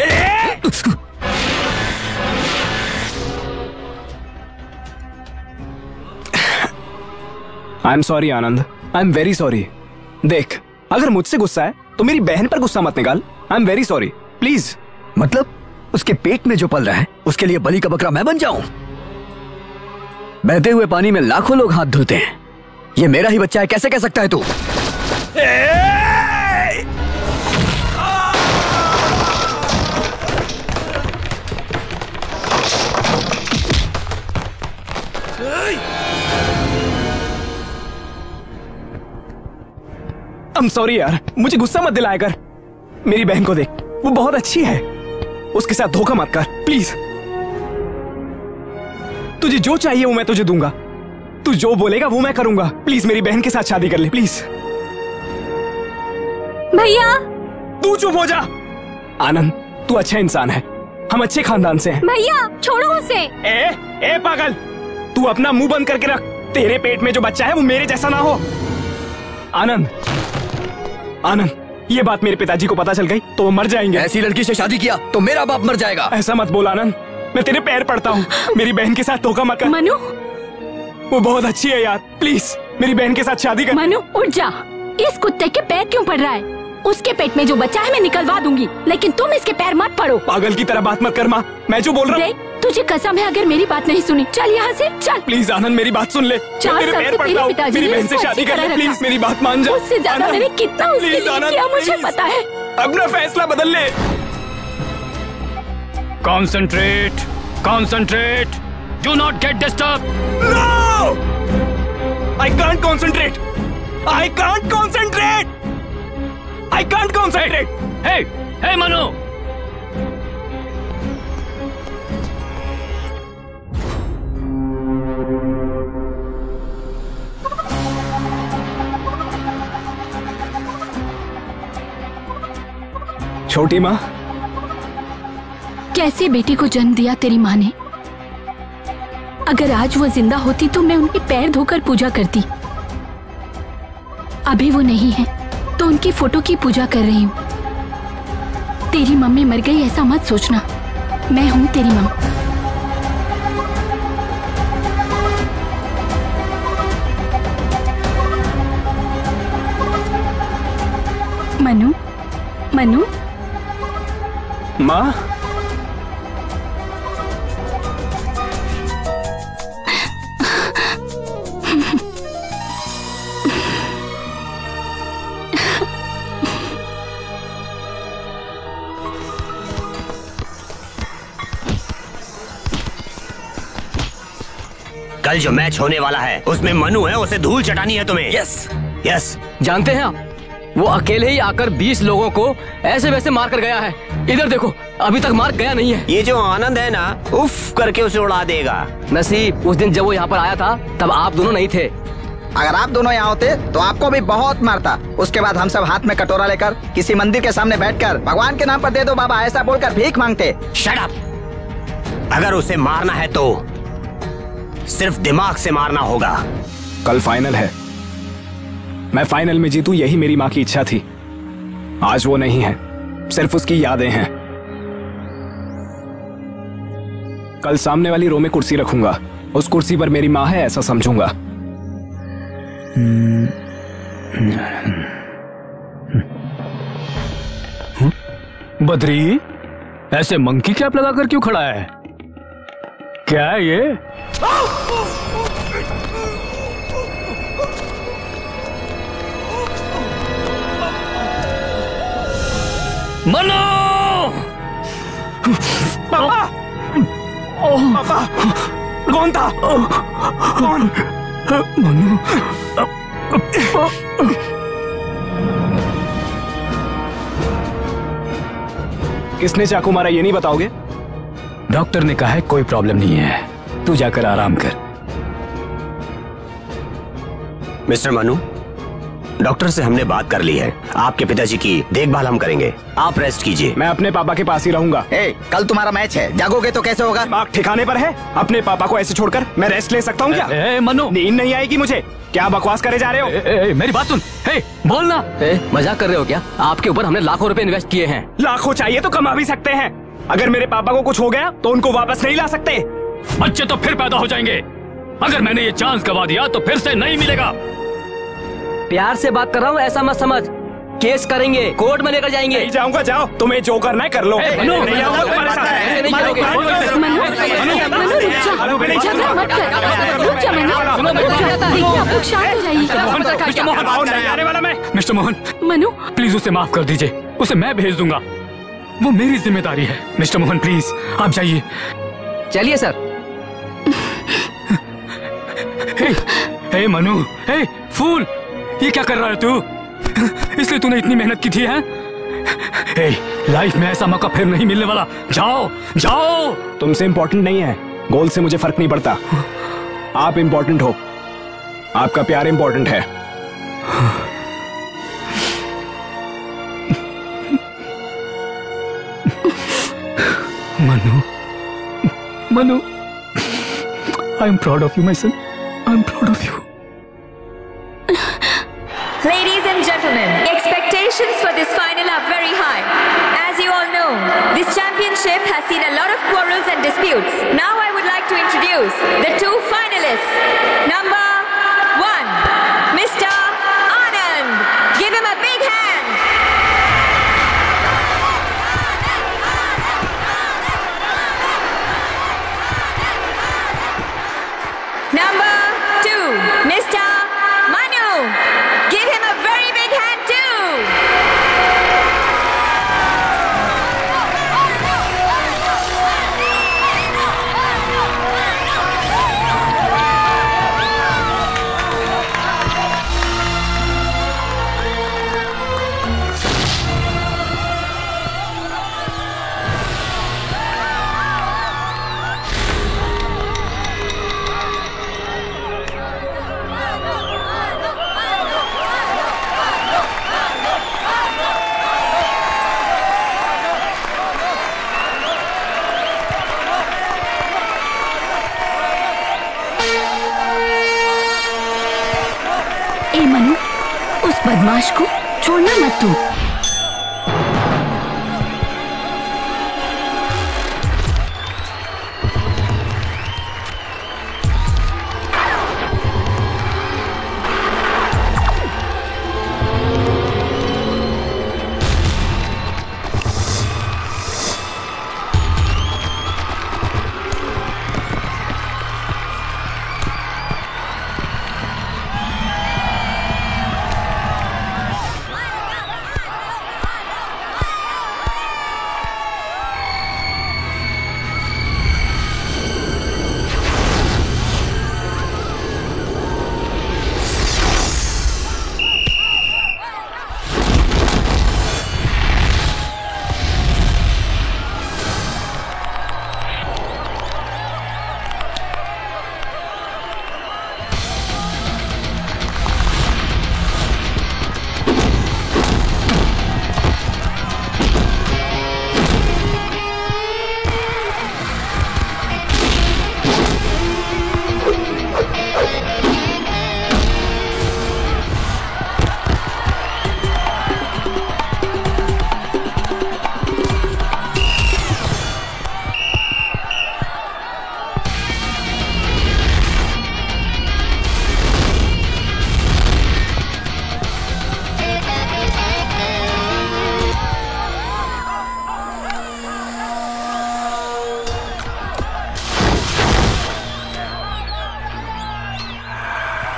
I am sorry Anand, I am very sorry. देख, अगर मुझसे गुस्सा है तो मेरी बहन पर गुस्सा मत निकाल। I am very sorry, please. मतलब उसके पेट में जो पल रहा है उसके लिए बलि का बकरा मैं बन जाऊं? बहते हुए पानी में लाखों लोग हाथ धुलते हैं, ये मेरा ही बच्चा है, कैसे कह सकता है तू? I'm sorry यार, मुझे गुस्सा मत दिलाया कर। मेरी बहन को देख, वो बहुत अच्छी है, उसके साथ धोखा मत कर प्लीज। तुझे जो चाहिए वो मैं तुझे दूंगा, तू जो बोलेगा वो मैं करूंगा। प्लीज मेरी बहन के साथ शादी कर ले प्लीज। भैया, तू चुप हो जा। आनंद, तू अच्छा इंसान है, हम अच्छे खानदान से हैं। भैया छोड़ो उसे। ए पागल, तू अपना मुंह बंद करके रख। तेरे पेट में जो बच्चा है वो मेरे जैसा ना हो। आनंद, ये बात मेरे पिताजी को पता चल गई तो वो मर जाएंगे। ऐसी लड़की से शादी किया तो मेरा बाप मर जाएगा। ऐसा मत बोल आनंद, मैं तेरे पैर पड़ता हूँ, मेरी बहन के साथ धोखा मत कर। मनु, वो बहुत अच्छी है यार, प्लीज मेरी बहन के साथ शादी कर। मनु उठ जा। इस कुत्ते के पैर क्यों पड़ रहा है? उसके पेट में जो बच्चा है मैं निकलवा दूंगी, लेकिन तुम इसके पैर मत पड़ो। पागल की तरह बात मत कर माँ, मैं जो बोल रहा हूँ। तुझे कसम है अगर मेरी बात नहीं सुनी, चल यहाँ से चल। प्लीज आनंद मेरी बात सुन ले, 4 साल से तेरे पिताजी मेरी बहन से शादी कर ले प्लीज, मेरी बात मान जा। उससे ज्यादा मैंने कितना उसके लिए किया मुझे पता है। अपना फैसला बदल ले। Concentrate. Do not get disturbed. No! I can't concentrate. Hey, Manu. छोटी माँ, कैसे बेटी को जन्म दिया तेरी माँ ने। अगर आज वो जिंदा होती तो मैं उनके पैर धोकर पूजा करती। अभी वो नहीं है तो उनकी फोटो की पूजा कर रही हूँ। तेरी मम्मी मर गई ऐसा मत सोचना, मैं हूँ तेरी माँ। मनु, माँ, कल जो मैच होने वाला है उसमें मनु है, उसे धूल चटानी है तुम्हें। यस। यस। जानते हैं आप, वो अकेले ही आकर 20 लोगों को ऐसे वैसे मार कर गया है। इधर देखो, अभी तक मार गया नहीं है। ये जो आनंद है ना, उफ करके उसे उड़ा देगा। नसीब, उस दिन जब वो यहाँ पर आया था तब आप दोनों नहीं थे। अगर आप दोनों यहाँ होते तो आपको भी बहुत मारता। उसके बाद हम सब हाथ में कटोरा लेकर किसी मंदिर के सामने बैठकर भगवान के नाम पर दे दो बाबा ऐसा बोलकर भीख मांगते। Shut up. अगर उसे मारना है तो सिर्फ दिमाग से मारना होगा। कल फाइनल है, मैं फाइनल में जीतूं यही मेरी माँ की इच्छा थी। आज वो नहीं है, सिर्फ उसकी यादें हैं। कल सामने वाली रो में कुर्सी रखूंगा, उस कुर्सी पर मेरी माँ है ऐसा समझूंगा। बद्री, ऐसे मंकी कैप लगाकर क्यों खड़ा है? क्या है ये? मनो! पापा! पापा! कौन था? कौन? मनु। किसने चाकू मारा ये नहीं बताओगे? डॉक्टर ने कहा है कोई प्रॉब्लम नहीं है, तू जाकर आराम कर। मिस्टर मनु, डॉक्टर से हमने बात कर ली है। आपके पिताजी की देखभाल हम करेंगे, आप रेस्ट कीजिए। मैं अपने पापा के पास ही रहूंगा। कल तुम्हारा मैच है, जागोगे तो कैसे होगा? दिमाग ठिकाने पर है? अपने पापा को ऐसे छोड़कर मैं रेस्ट ले सकता हूँ क्या? मनु, नींद नहीं आएगी मुझे। क्या बकवास करे जा रहे हो? मेरी बात सुन। बोलना। मजाक कर रहे हो क्या? आपके ऊपर हमने लाखों रुपए इन्वेस्ट किए हैं। लाखों चाहिए तो कमा भी सकते हैं। अगर मेरे पापा को कुछ हो गया तो उनको वापस नहीं ला सकते। बच्चे तो फिर पैदा हो जाएंगे। अगर मैंने ये चांस गवा दिया तो फिर से नहीं मिलेगा। प्यार से बात कर रहा हूँ, ऐसा मत समझ। केस करेंगे, कोर्ट में लेकर जाएंगे। नहीं जाऊंगा, जाओ। तुम्हें जो करना है कर लो। मनु, रुक जा। झगड़ा मत कर। रुक जा मनु। देखिए आप लोग शांत हो जाइए। मिस्टर मोहन, मनु, प्लीज उसे माफ कर दीजिए। उसे मैं भेज दूंगा, वो मेरी जिम्मेदारी है। मिस्टर मोहन प्लीज आप जाइए। चलिए सर। हे मनु, हे फूल, ये क्या कर रहा है तू? इसलिए तूने इतनी मेहनत की थी है? लाइफ में ऐसा मौका फिर नहीं मिलने वाला। जाओ जाओ। तुमसे इम्पोर्टेंट नहीं है, गोल से मुझे फर्क नहीं पड़ता। आप इम्पोर्टेंट हो, आपका प्यार इम्पोर्टेंट है। Manu, Manu, I am proud of you my son. I am proud of you. Ladies and gentlemen, expectations for this final are very high. As you all know, this championship has seen a lot of quarrels and disputes. Now I would like to introduce the two finalists. Number 1, Mr. Anand. Give him a big hand. Number 2, Mr. Manu. Give him a very big hand too. Manu, उस बदमाश को छोड़ना मत तू।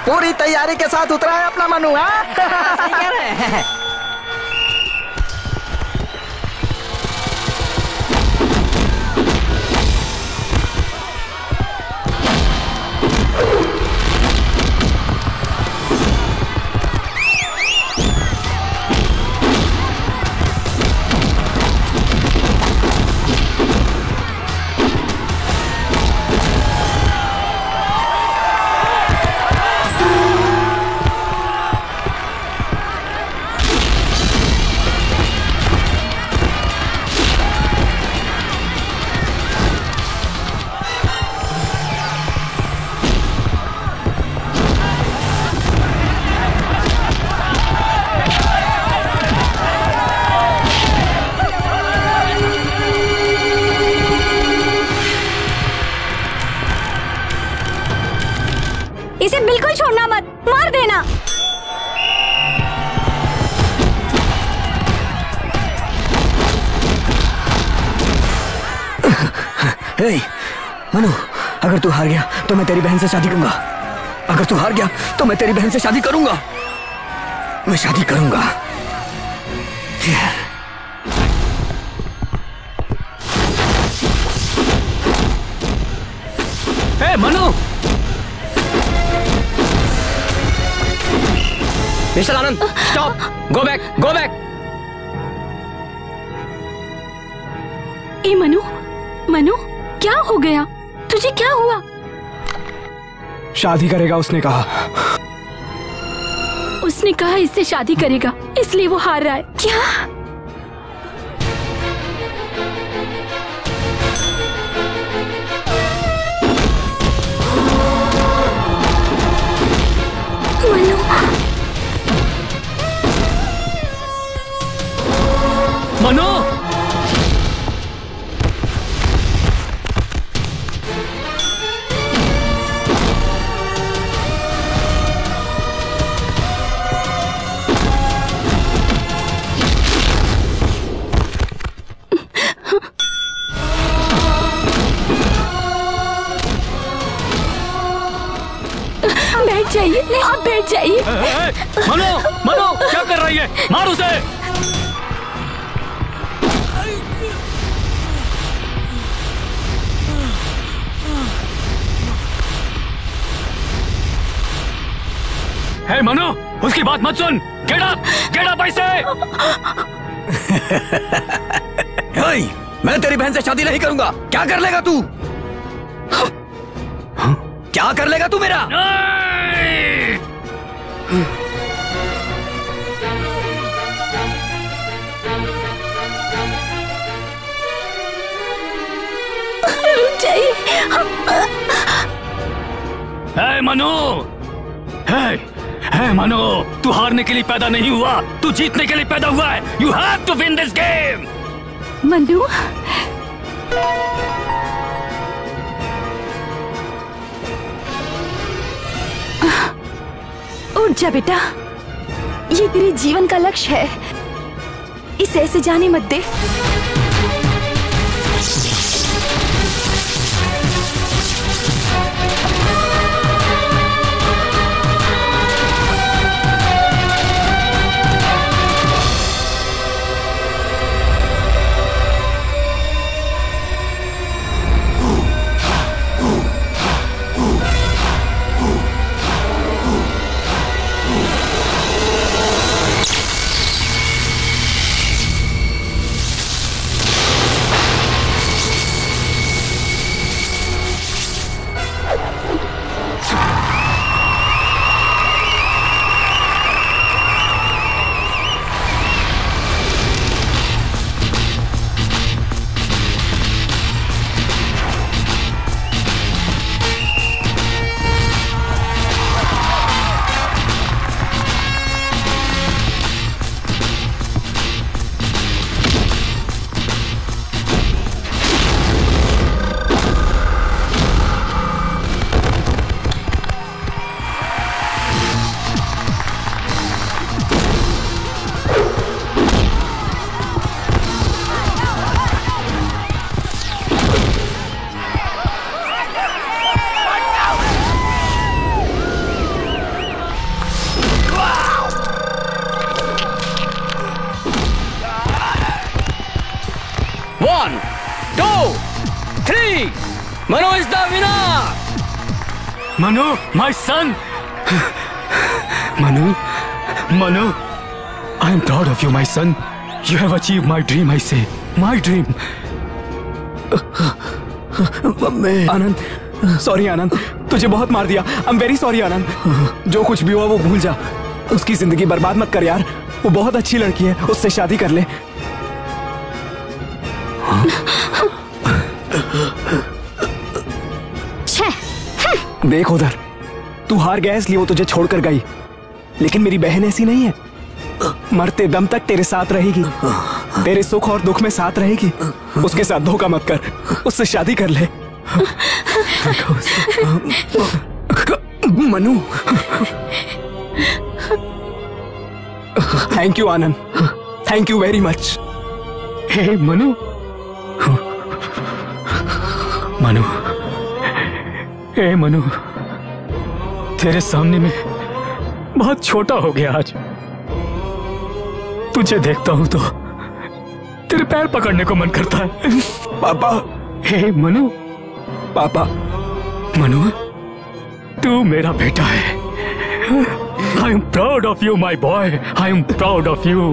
पूरी तैयारी के साथ उतरा है अपना मनु। इसे बिल्कुल छोड़ना मत, मार देना। हे मनु, अगर तू हार गया तो मैं तेरी बहन से शादी करूंगा। अगर तू हार गया तो मैं तेरी बहन से शादी करूंगा। मैं शादी करूंगा। Hey Manu! Mister Anand, stop! Go back, go back! ए मनु, मनु, क्या हो गया? तुझे क्या हुआ? शादी करेगा उसने कहा। उसने कहा इससे शादी करेगा, इसलिए वो हार रहा है। क्या? मनु! बैठ जाइए, आप बैठ जाइए। मनु! मनु! क्या कर रही है? मार उसे! हे मनु, उसकी बात मत सुन। गेट अप ऐसे। मैं तेरी बहन से शादी नहीं करूंगा। क्या कर लेगा तू? क्या कर लेगा तू मेरा? हे मनु! हे मनु, तू हारने के लिए पैदा नहीं हुआ, तू जीतने के लिए पैदा हुआ है। You have to win this game. Manu, उठ जा बेटा, ये तेरे जीवन का लक्ष्य है, इसे ऐसे जाने मत दे। 1, 2, 3. Manu is the winner. Manu, my son. Manu, I am proud of you, my son. You have achieved my dream, I say. My dream. Anand, sorry Anand, तुझे बहुत मार दिया। I am very sorry Anand. जो कुछ भी हुआ वो भूल जा। उसकी जिंदगी बर्बाद मत कर यार। वो बहुत अच्छी लड़की है, उससे शादी कर ले। देख उधर, तू हार गया इसलिए वो तुझे छोड़कर गई, लेकिन मेरी बहन ऐसी नहीं है। मरते दम तक तेरे साथ रहेगी, तेरे सुख और दुख में साथ रहेगी। उसके साथ धोखा मत कर, उससे शादी कर ले। Manu, thank you Anand, thank you very much. Hey Manu, Manu, hey Manu, तेरे सामने में बहुत छोटा हो गया आज। तुझे देखता हूं तो तेरे पैर पकड़ने को मन करता है। पापा। हे मनु। पापा। मनु, तू मेरा बेटा है। I am proud of you my boy, I am proud of you.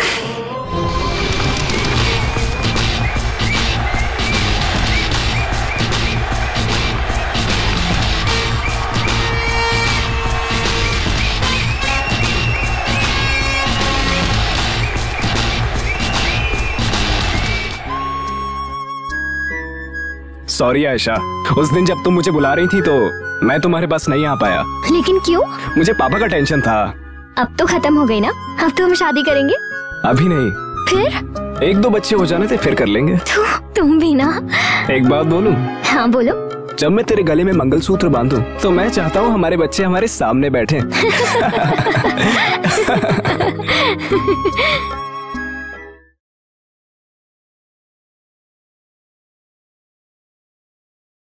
Sorry Ayesha, उस दिन जब तुम मुझे बुला रही थी तो मैं तुम्हारे पास नहीं आ पाया। लेकिन क्यों? मुझे पापा का टेंशन था। अब तो खत्म हो गई ना, अब तो हम शादी करेंगे। अभी नहीं, फिर 1-2 बच्चे हो जाने थे फिर कर लेंगे। तुम भी ना। एक बात बोलूं? हाँ बोलो। जब मैं तेरे गले में मंगलसूत्र बांधूं तो मैं चाहता हूँ हमारे बच्चे हमारे सामने बैठे।